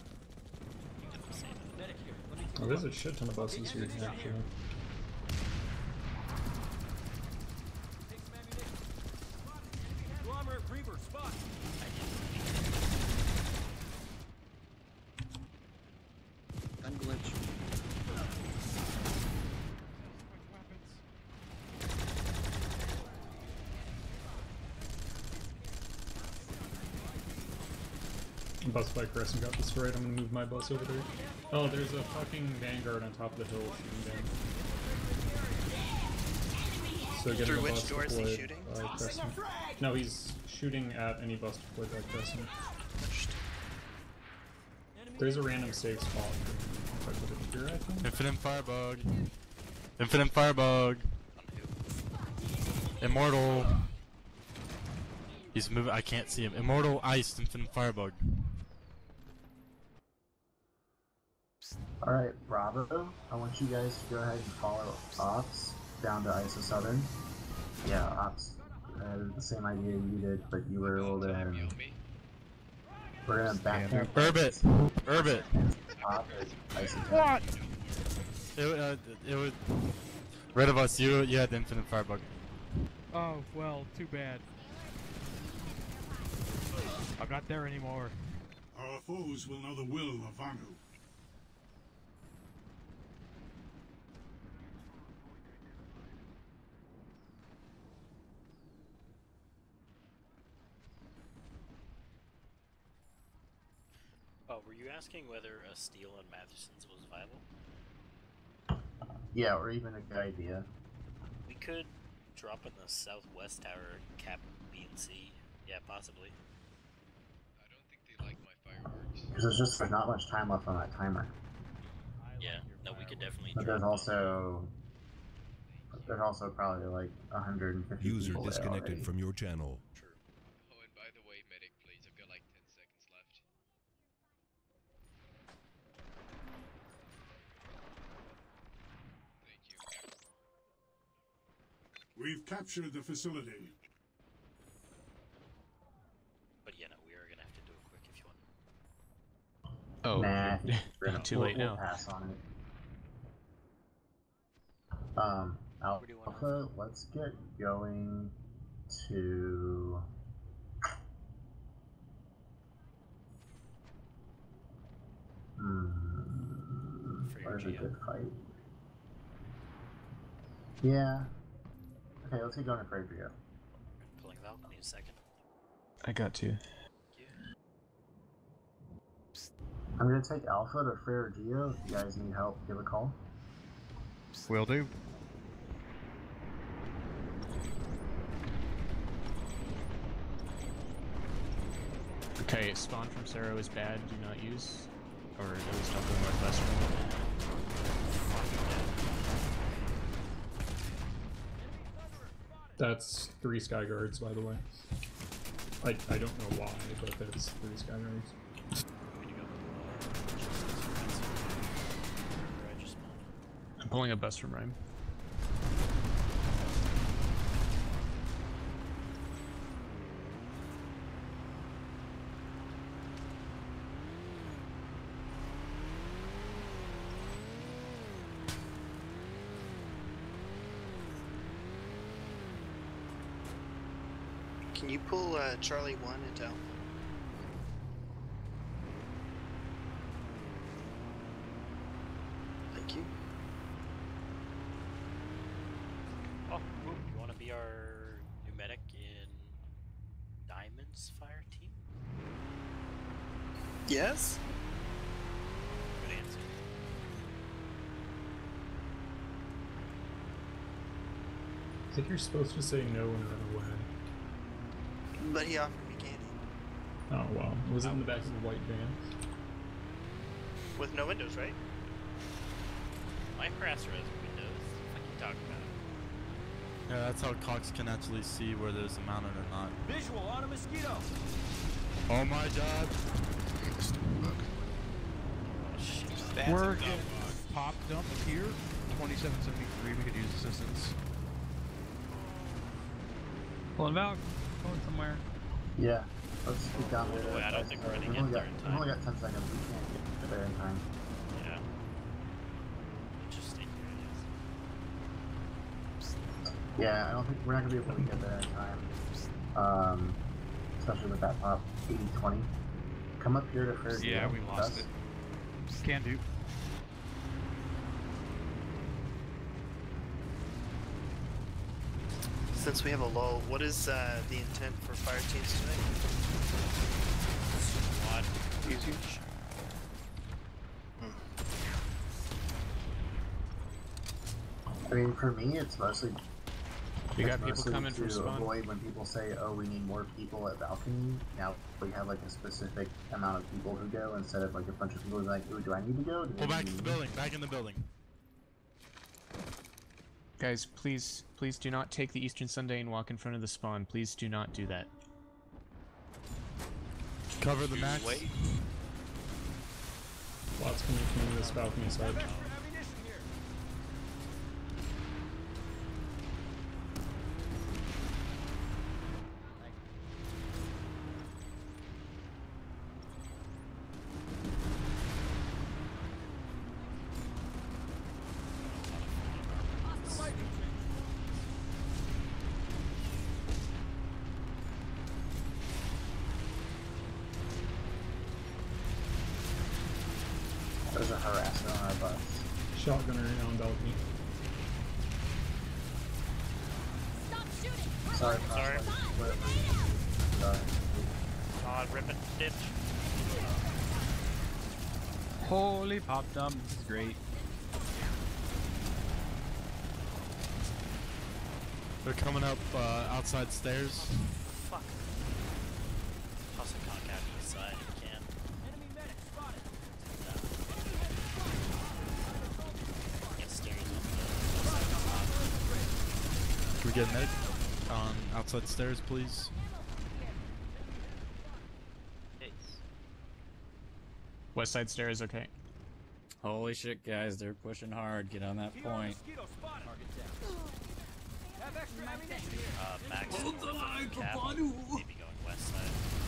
Medic here. Let me take Oh, a there's look. a shit ton of buses here, actually. Take some ammunition. Conglomerate Reaver, spot. Unglitch. Bus by Crescent got destroyed. I'm gonna move my bus over there. Oh, there's a fucking Vanguard on top of the hill shooting down. So getting Through a which bus door is he deployed shooting? by Crescent. No, he's shooting at any bus deployed by Crescent. There's a random safe spot. If I put it here, I think. Infinite firebug. Infinite firebug. Immortal. He's moving. I can't see him. Immortal iced infinite firebug. Alright, Bravo, I want you guys to go ahead and follow Ops down to I S O Southern. Yeah, Ops had the same idea you did, but you were a little bit ahead of me. We're gonna back here. Urbit! Urbit! Top is I S O What? It, uh, it was. Red of us, you, you had the infinite firebug. Oh, well, too bad. I'm not there anymore. Our foes will know the will of Vanu. Oh, were you asking whether a steal on Matheson's was viable? Yeah, or even a good idea. We could drop in the southwest tower, cap B and C. Yeah, possibly. Because there's just there's not much time left on that timer. Yeah, no, we could definitely But drop there's on- also there's also probably like one hundred fifty User people there disconnected already. from your channel. Oh, and by the way, medic, please, I've got like ten seconds left. We've captured the facility. But yeah, no, we are gonna have to do it quick if you want. Oh, Nah, we're gonna- too we'll- late we'll now. Pass on it. Um, Alpha, let's get going to. Hmm, where's a good fight? Yeah. Okay, let's get going to Fredrio. Pulling Valkyrie in a second. I got to. I'm gonna take Alpha to Ferrigio. If you guys need help, give a call. Will do. Okay, spawn from Cerro is bad, do not use. Or at least don't go northwest from it. That's three Sky Guards, by the way. I, I don't know why, but that's three Sky Guards. I'm pulling a bus from Rhyme. Can you pull uh, Charlie one into Alpha? Thank you. Oh, cool. You want to be our new medic in Diamond's fire team? Yes? Good answer. I think you're supposed to say no and run away. But he offered me candy. Oh wow. Was it in the back of the white van? With no windows, right? My harasser has windows. What are you talking about? Yeah, that's how Cox can actually see where there's a mountain or not. Visual on a mosquito. Oh my god. We're getting pop dump here. twenty-seven seventy-three, we could use assistance. Pulling Valk. Going somewhere. Yeah, let's get down there. Boy, I don't think we're gonna We've get only there got- in We've time. only got ten seconds. We can't get there in time. Yeah. Just stay here, I guess. Yeah, I don't think we're not gonna be able to get there in time. Um, especially with that pop eighty twenty. Come up here to Ferrigio. Yeah, we lost it. Can do. Since we have a lull, what is uh, the intent for fire teams tonight? Squad. Easy. I mean, for me, it's mostly. You it's got people mostly coming from to spawn. avoid when people say, "Oh, we need more people at balcony." Now we have like a specific amount of people who go instead of like a bunch of people who's like, "Ooh, do I need to go?" Do Pull they back need to the me?" building. Back in the building. Guys, please, please do not take the Eastern Sunday and walk in front of the spawn. Please do not do that. Cover the max. Lots coming from this balcony side. There's a harassment on our bus. Shotgunner on balcony. Stop shooting. Sorry, Sorry. Whatever. Sorry. God, rip it, ditch. Holy pop dump. This is great. They're coming up uh, outside stairs. Fuck. Toss a conk out east side if you can. Enemy medic spotted. Get stairs on the left side of the top. Can we get a medic on outside stairs, please? West side stairs, okay. Holy shit, guys, they're pushing hard. Get on that point. Uh, Max, hold the line, cap, maybe going west side.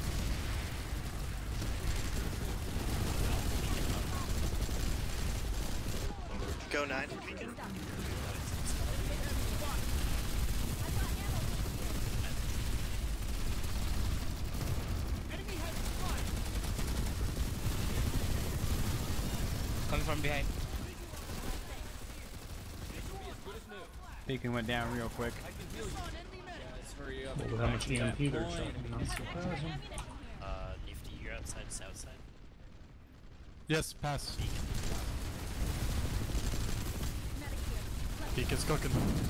Go nine. Beacon. Coming from behind. Beacon went down real quick. Well, with how much E M P they're shooting, not surprising. Uh, Nifty, you're outside, south side. Yes, pass. Beacon's cooking.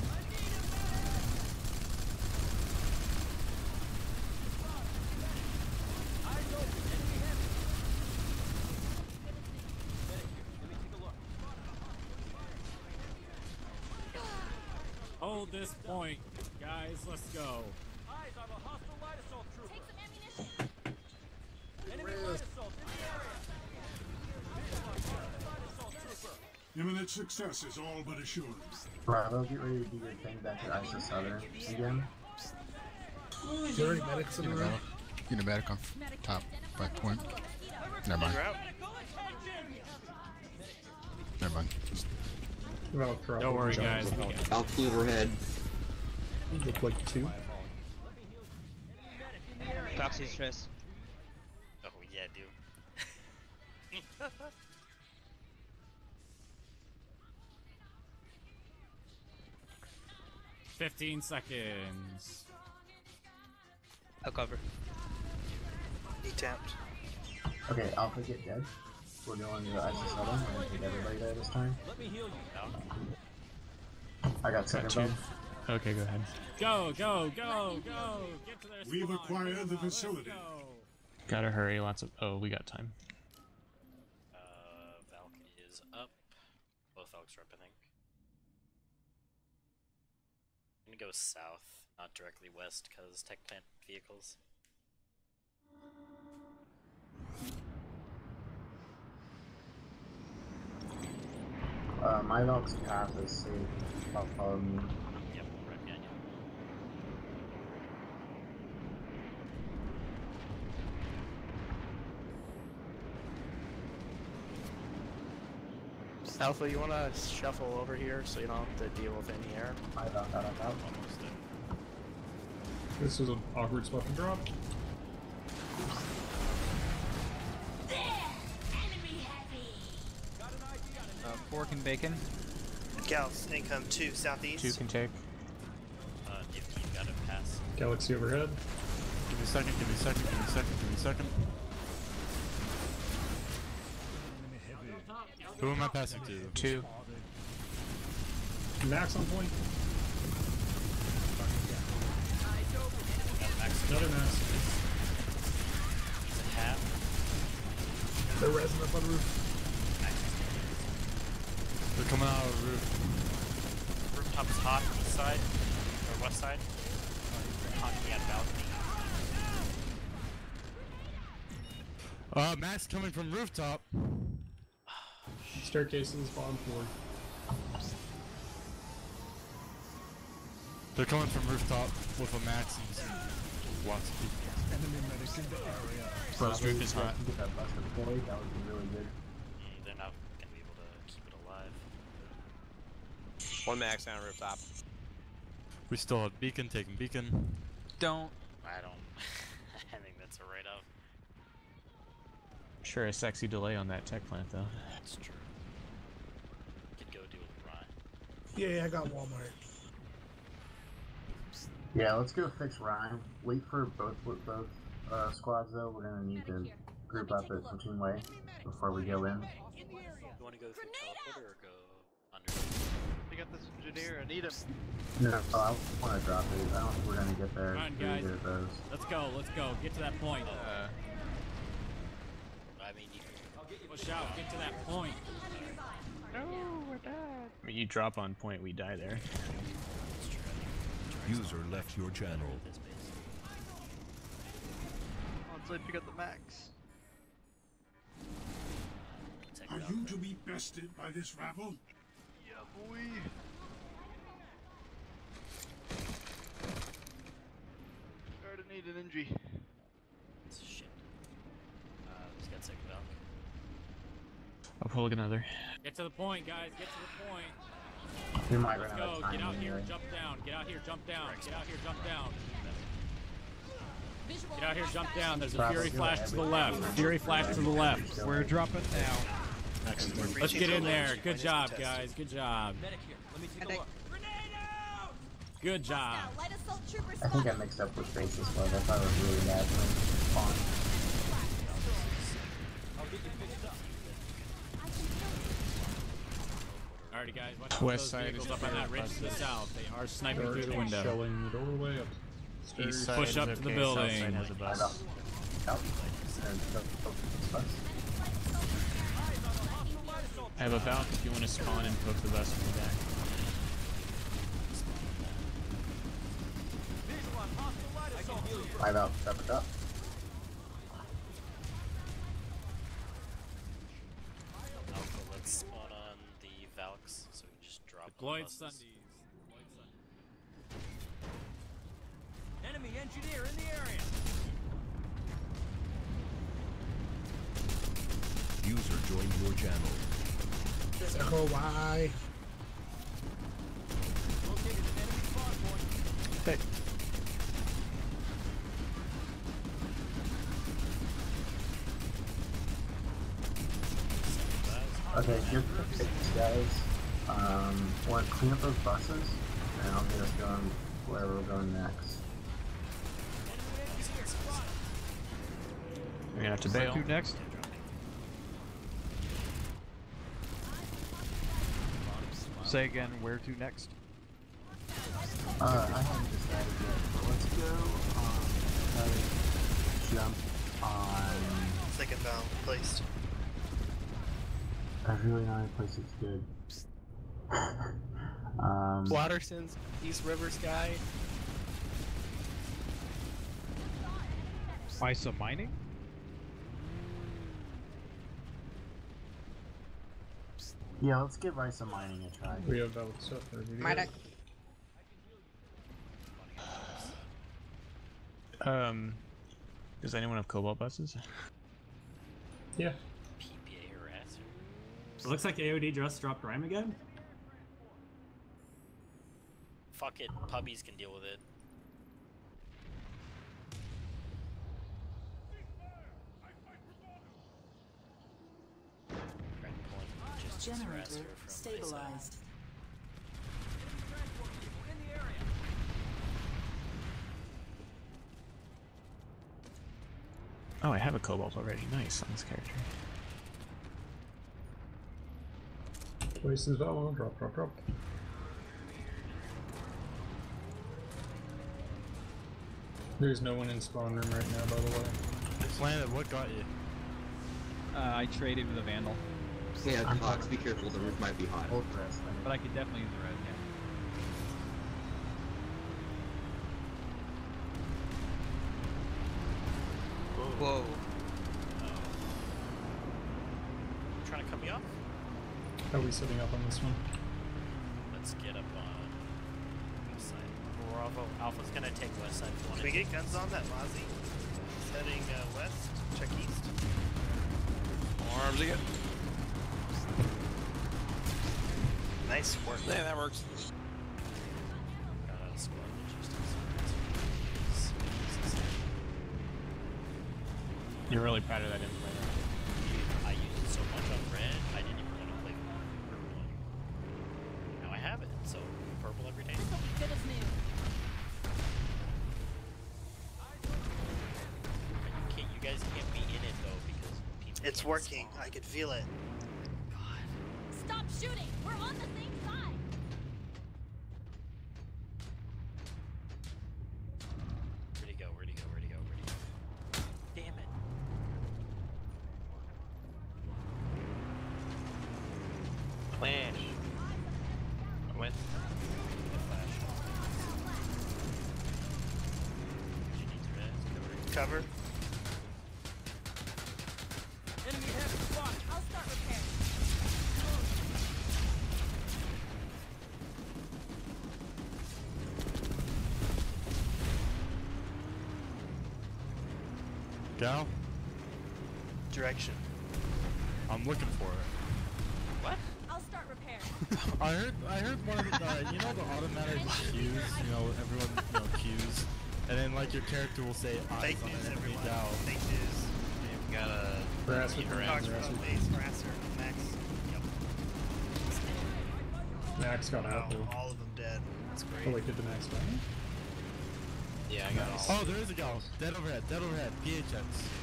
Hold this point, guys. Let's go. Eyes on the hostile light assault trooper. Take some ammunition. Enemy light assault in the area. Light assault trooper. Imminent success is all but assured. Bravo, get ready to do your thing back at I S S Southern again. Is there any medics in the room? Get a medic on top by point. Never mind. Never mind. Don't worry, guys. Alpha overhead. Look like two. Proxy stress. Oh yeah, dude. Fifteen seconds. I'll cover. He tapped. Okay, Alpha get dead. We're going to I S S Southern. We're gonna take everybody there this time. Let me heal you. I got second two. belt. Okay, go ahead. Go, go, go, go! Get to their We've spawn. acquired Go, the let's facility. go. Gotta hurry, lots of- oh, we got time. Uh, Valk is up. Both Valks are up, I think. I'm gonna go south, not directly west, because tech plant vehicles. Uh, my Valk's path is safe. I'll follow me. Yep, right behind you. Alpha, you wanna shuffle over here so you don't have to deal with any air? My Valk got up out. Almost there. This is an awkward spot to drop. Uh, pork and bacon. Gauss, income two, southeast. Two can take. Uh, Nifty, you gotta pass. Galaxy overhead. Give me a second, give me a second, give me a second, give me a second. Who am I passing to? Two. Max on point. Max, Another max. he's a half. They're resing up on the roof. They're coming out of the roof. Rooftop is hot east side, or west side. Honking at balcony. Uh, Max coming from rooftop. Staircases, bottom floor. They're coming from rooftop with a Max and some lots of people. Enemy medics in the area. Closed roof is hot. Get that bus deployed. That would be really good. Mm, they're not gonna be able to keep it alive. One max down rooftop. We still have beacon, taking beacon. Don't. I don't. I think that's a write-off. Sure, a sexy delay on that tech plant, though. That's true. Could go do it Ryan. Yeah, yeah, I got Walmart. Yeah, let's go fix Ryan. Wait for both both uh, squads though. We're gonna need to group up at Platoon Way before we go in. You wanna go through teleporter or go under? We got this engineer. I need him. No, I want to drop it. I don't think we're gonna get there. Come on, through guys. either of those. Let's go, let's go. Get to that point. Uh, I mean, you can Push out, get to that point. No, we're dead. I mean, you drop on point, we die there. Let's try, try User left your channel. Until I pick up the max. Are you to be bested by this rabble? Yeah, boy. Starting to need an injury. Shit. Uh, who's got second Valk? I'll pull another. Get to the point, guys. Get to the point. We might Let's run out go. of time Get out here. anyway. Jump down. Get out here. Jump down. Get out here. Jump down. Visual Get out here. Jump down. There's a Bravo, Fury do flash it. to the left. Fury flash to the left. We're dropping now. Let's get in there. Good job, guys. Good job. Medic here. Let me take a look. Good job. Now, light assault trooper I think I spotted. mixed up with faces, but I thought it was really bad when it spawned. I'll get you fixed up. Alrighty, guys. Watch out West those side vehicles is up on that clear. ridge to the south. They are sniping They're through the window. shelling the doorway up. East side Push is up okay. to the South building. side has a bus. Out. Out. And go, go, bus. I have a Valk if you want to spawn and poke the bus from the back. Visual on hostile light assault trooper. Five out, separate up. Alpha, let's spawn on the Valks so we can just drop on Deployed buses. Sundays. Deployed Sundays. Enemy engineer in the area. User joined your channel. Circle Y. Located an enemy spawn point. Hey. Okay, good fix, guys. Um, want to clean up those buses, and I'll get us going wherever we're going next. We're gonna have to Where bail. to next? Say again, where to next? Uh, I haven't decided yet, but let's go, um, try to jump on... Second down, placed. I really not a place that's good. um... Waterson's East River Sky. Isa mining? Yeah, let's give Risa mining a try. We have valid stuff there. We do. Medic. Um, does anyone have cobalt buses? Yeah. P P A harasser. It looks like A O D just dropped Rhyme again. Fuck it, puppies can deal with it. Try and pull in just as harasser Generator from my side. stabilized. In the area. Oh, I have a cobalt already. Nice on this character. Places valor. Drop, drop, drop. There's no one in spawn room right now, by the way. Planet, what got you? Uh, I traded with a Vandal. Yeah, Fox, be careful, the roof might be hot. Hold rest. But I could definitely use the res, yeah. Whoa. Trying to cut me off? How are we setting up on this one? Let's get up on west side. Bravo. Alpha's gonna take west side if you want Can we to. get guns on that Mozzie? He's heading uh, west, check east. Arms again. Nice work. Yeah, that works. Got out of squad logistics. You're really proud of that info. I used it so much on red, I didn't even want to play purple anymore. Now I have it, so purple every day. This'll be good as new. You can't, you guys can't be in it though because people. It's can't working. spawn. I could feel it. Stop shooting! We're on the same side! Where'd he go? Where'd he go? Where'd he go? Where'd he go? Damn it. Flash. I went. The flash. cover. Enemy heavy spotted. I'll start repair. Gal? Direction. I'm looking for it. What? I'll start repair. I heard, I heard one of the, uh, you know the automatic cues, you know, everyone, you know, cues, and then like your character will say, eyes on an enemy Gal. Fake news. You've got a... Harass with Cox harass from with- base, harasser, Max. Yep. Max got out Wow, though. all of them dead. That's great. Oh wait, did the Max die? Yeah, I got all. Oh, there is a Gal. Dead overhead, dead overhead, P H X.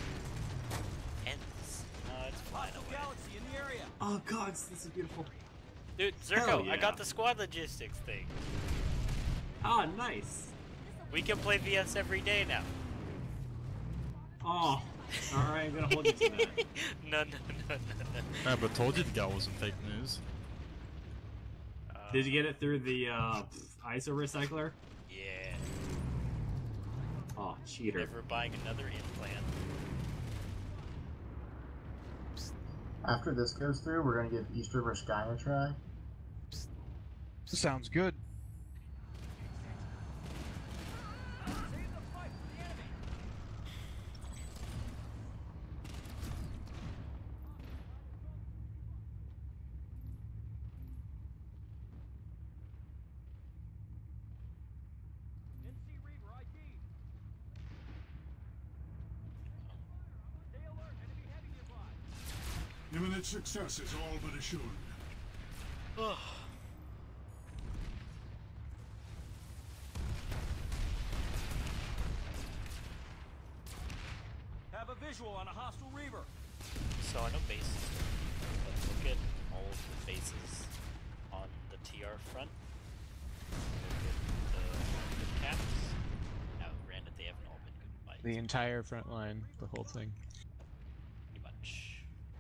Ends. No, it's flying away. Galaxy in the area. Oh god, this is beautiful. Dude, Hell Zerko, I yeah. got the squad logistics thing. Ah, nice. We can play V S every day now. Oh, alright, I'm gonna hold you to that. no, no, no, no, no. I but told you the Gal wasn't fake news. Uh, Did you get it through the uh, I S O recycler? Yeah. Oh, cheater. Never buying another implant. After this goes through, we're gonna give East River Sky a try. Sounds good. N C Reaver I D. Stay alert. Enemy heavy nearby. Imminent success is all but assured. Ugh. Have a visual on a hostile Reaver. So I know bases, but look at all of the bases on the T R front. Look at the caps. Now, granted, they haven't all been good fights. The entire front line, the whole thing. Pretty much.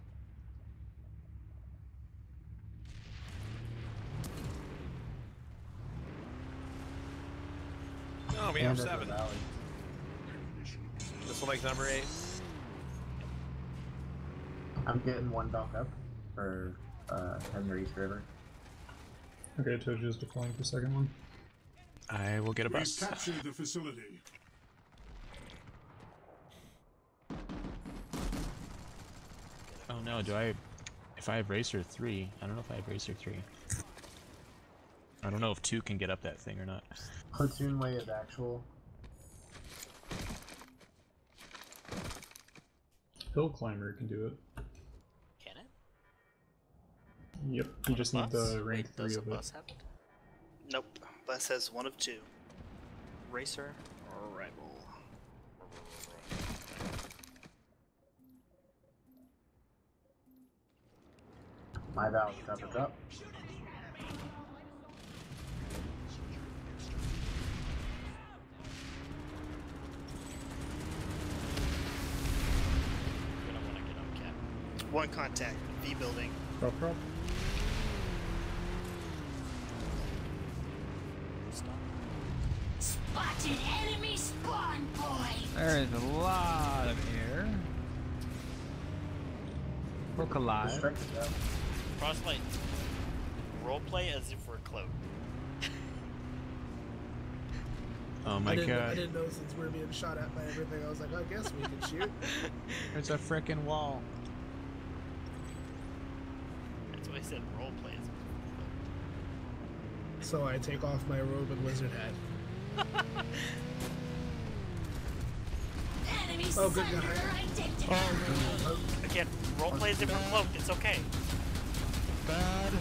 Oh, we And have at the seven. valley. This one like number eight. I'm getting one dock up for uh, Henry East River. Okay, Tojo's deploying for the second one. I will get a We've bus. captured the facility. Oh no, do I... If I have Racer three, I don't know if I have Racer three. I don't know if two can get up that thing or not. Platoon way is actual. Hill Climber can do it. Can it? Yep, you just need Bus? the rank Wait, three does of a it. bus have it? Nope. Bus has one of two. Racer or Rival. My valley covered up. We don't want to get on cap. One contact. V building. Prop prop. Spotted enemy spawn point. There is a lot of air. Look alive. Distracted up. Frostlight. Roleplay as if we're cloaked. Oh my I didn't, god. I didn't know since we were being shot at by everything. I was like, I guess we can shoot. There's a frickin' wall. That's why I said roleplay as if So I take off my robe and wizard hat. Enemy Oh, good cyber guy. identified. Oh, again, roleplay as if we're cloaked. It's okay. Bad.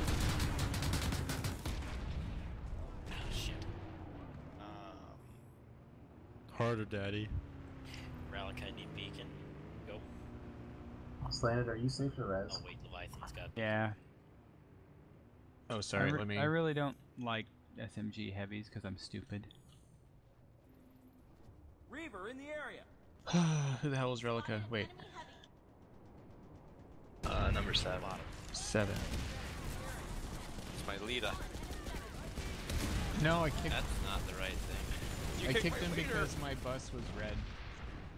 Oh, shit. Um, Harder, daddy. Relic, I need beacon. Go. Slanted, are you safe to res? Oh, wait, Leviathan's got. Yeah. Oh, sorry, I, re let me... I really don't like S M G heavies because I'm stupid. Reaver in the area. Who the hell is Relica? Wait. Uh, number seven. Seven. It's my leader. No, I kicked... That's not the right thing. You I kicked kicked my him leader. because my bus was red.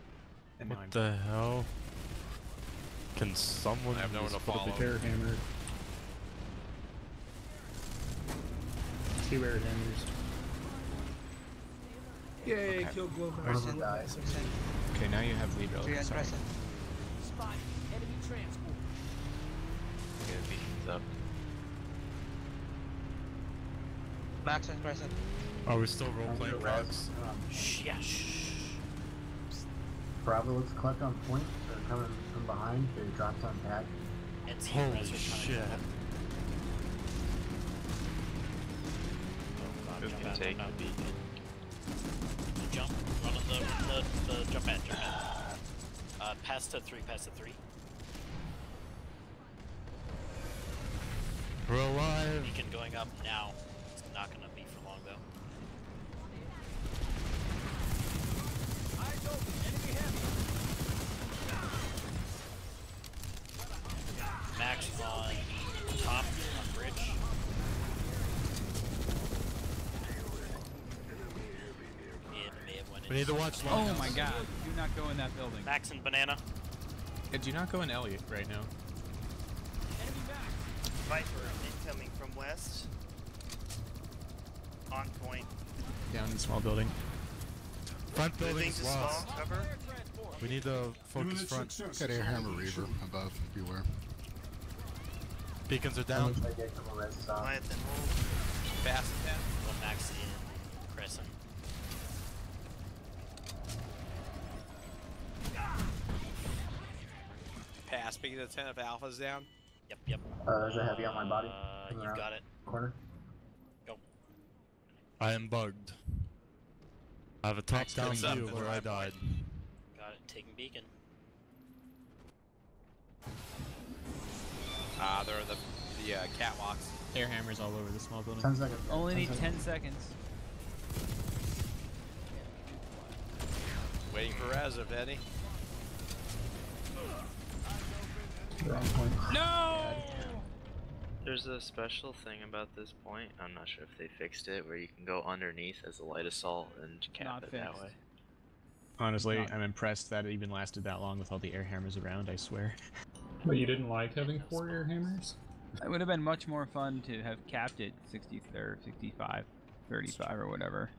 And now What I'm the hell? Can someone I have no one to just put a follow. big- Air hammer. Two air hammers. Yay, Okay. kill Glove. Person died. Okay, now you have lead Three relic. on Sorry. Crescent. Spot enemy transport. Get beat up. Max on Crescent. Are we still role playing Crocs? Shh, yeah, shh. Bravo looks collect on point. They're coming from behind. They dropped on pad. And see Holy Razor coming shit. down. Oh, God, Who jump can out, take jump out. the beacon? Jump, run on the, the, the jump pad, jump pad. Uh, pass to three, pass to three. We're alive. Beacon going up now. It's not gonna be for long though. Eyes open. Enemy heavy. Max on top, on bridge. It may have went We need to into- watch Oh long. my god, do not go in that building. Max and banana. Did you not go in Elliot right now? Enemy back. Viper incoming from west. On point. Down in small building. Front Moving building's to small lost. cover. We need to focus Unit front. success. Got air hammer reaver above. Beware. Beacons are down. Looks like they have a res stop. Leviathan hold. Fast ten. One Max in Crescent. Pass. Speaking of ten, if Alpha's down. Yep, yep. Uh, there's a heavy on my body. Uh, Coming you around got it. Corner. Go. I am bugged. I have a top-down What's up? view of where I died. Got it. Taking beacon. Ah, uh, they're the the uh, catwalks. Air hammers all over the small building. ten seconds. Only need seconds. ten seconds. Waiting for res, if any. They're on point. No! There's a special thing about this point. I'm not sure if they fixed it, where you can go underneath as a light assault and cap Not it that fixed. way. Honestly, Not- I'm impressed that it even lasted that long with all the air hammers around, I swear. But you didn't like having four air hammers? It would have been much more fun to have capped it sixty or sixty-five, thirty-five or whatever.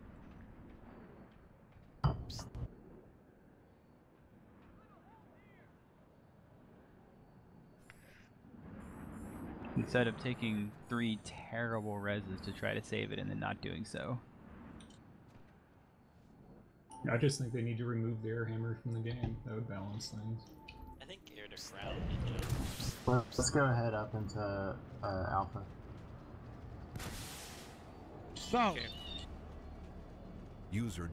Instead of taking three terrible reses to try to save it and then not doing so. I just think they need to remove the air hammer from the game. That would balance things. I think air to ground in general. Well, let's go ahead up into uh, Alpha. So. User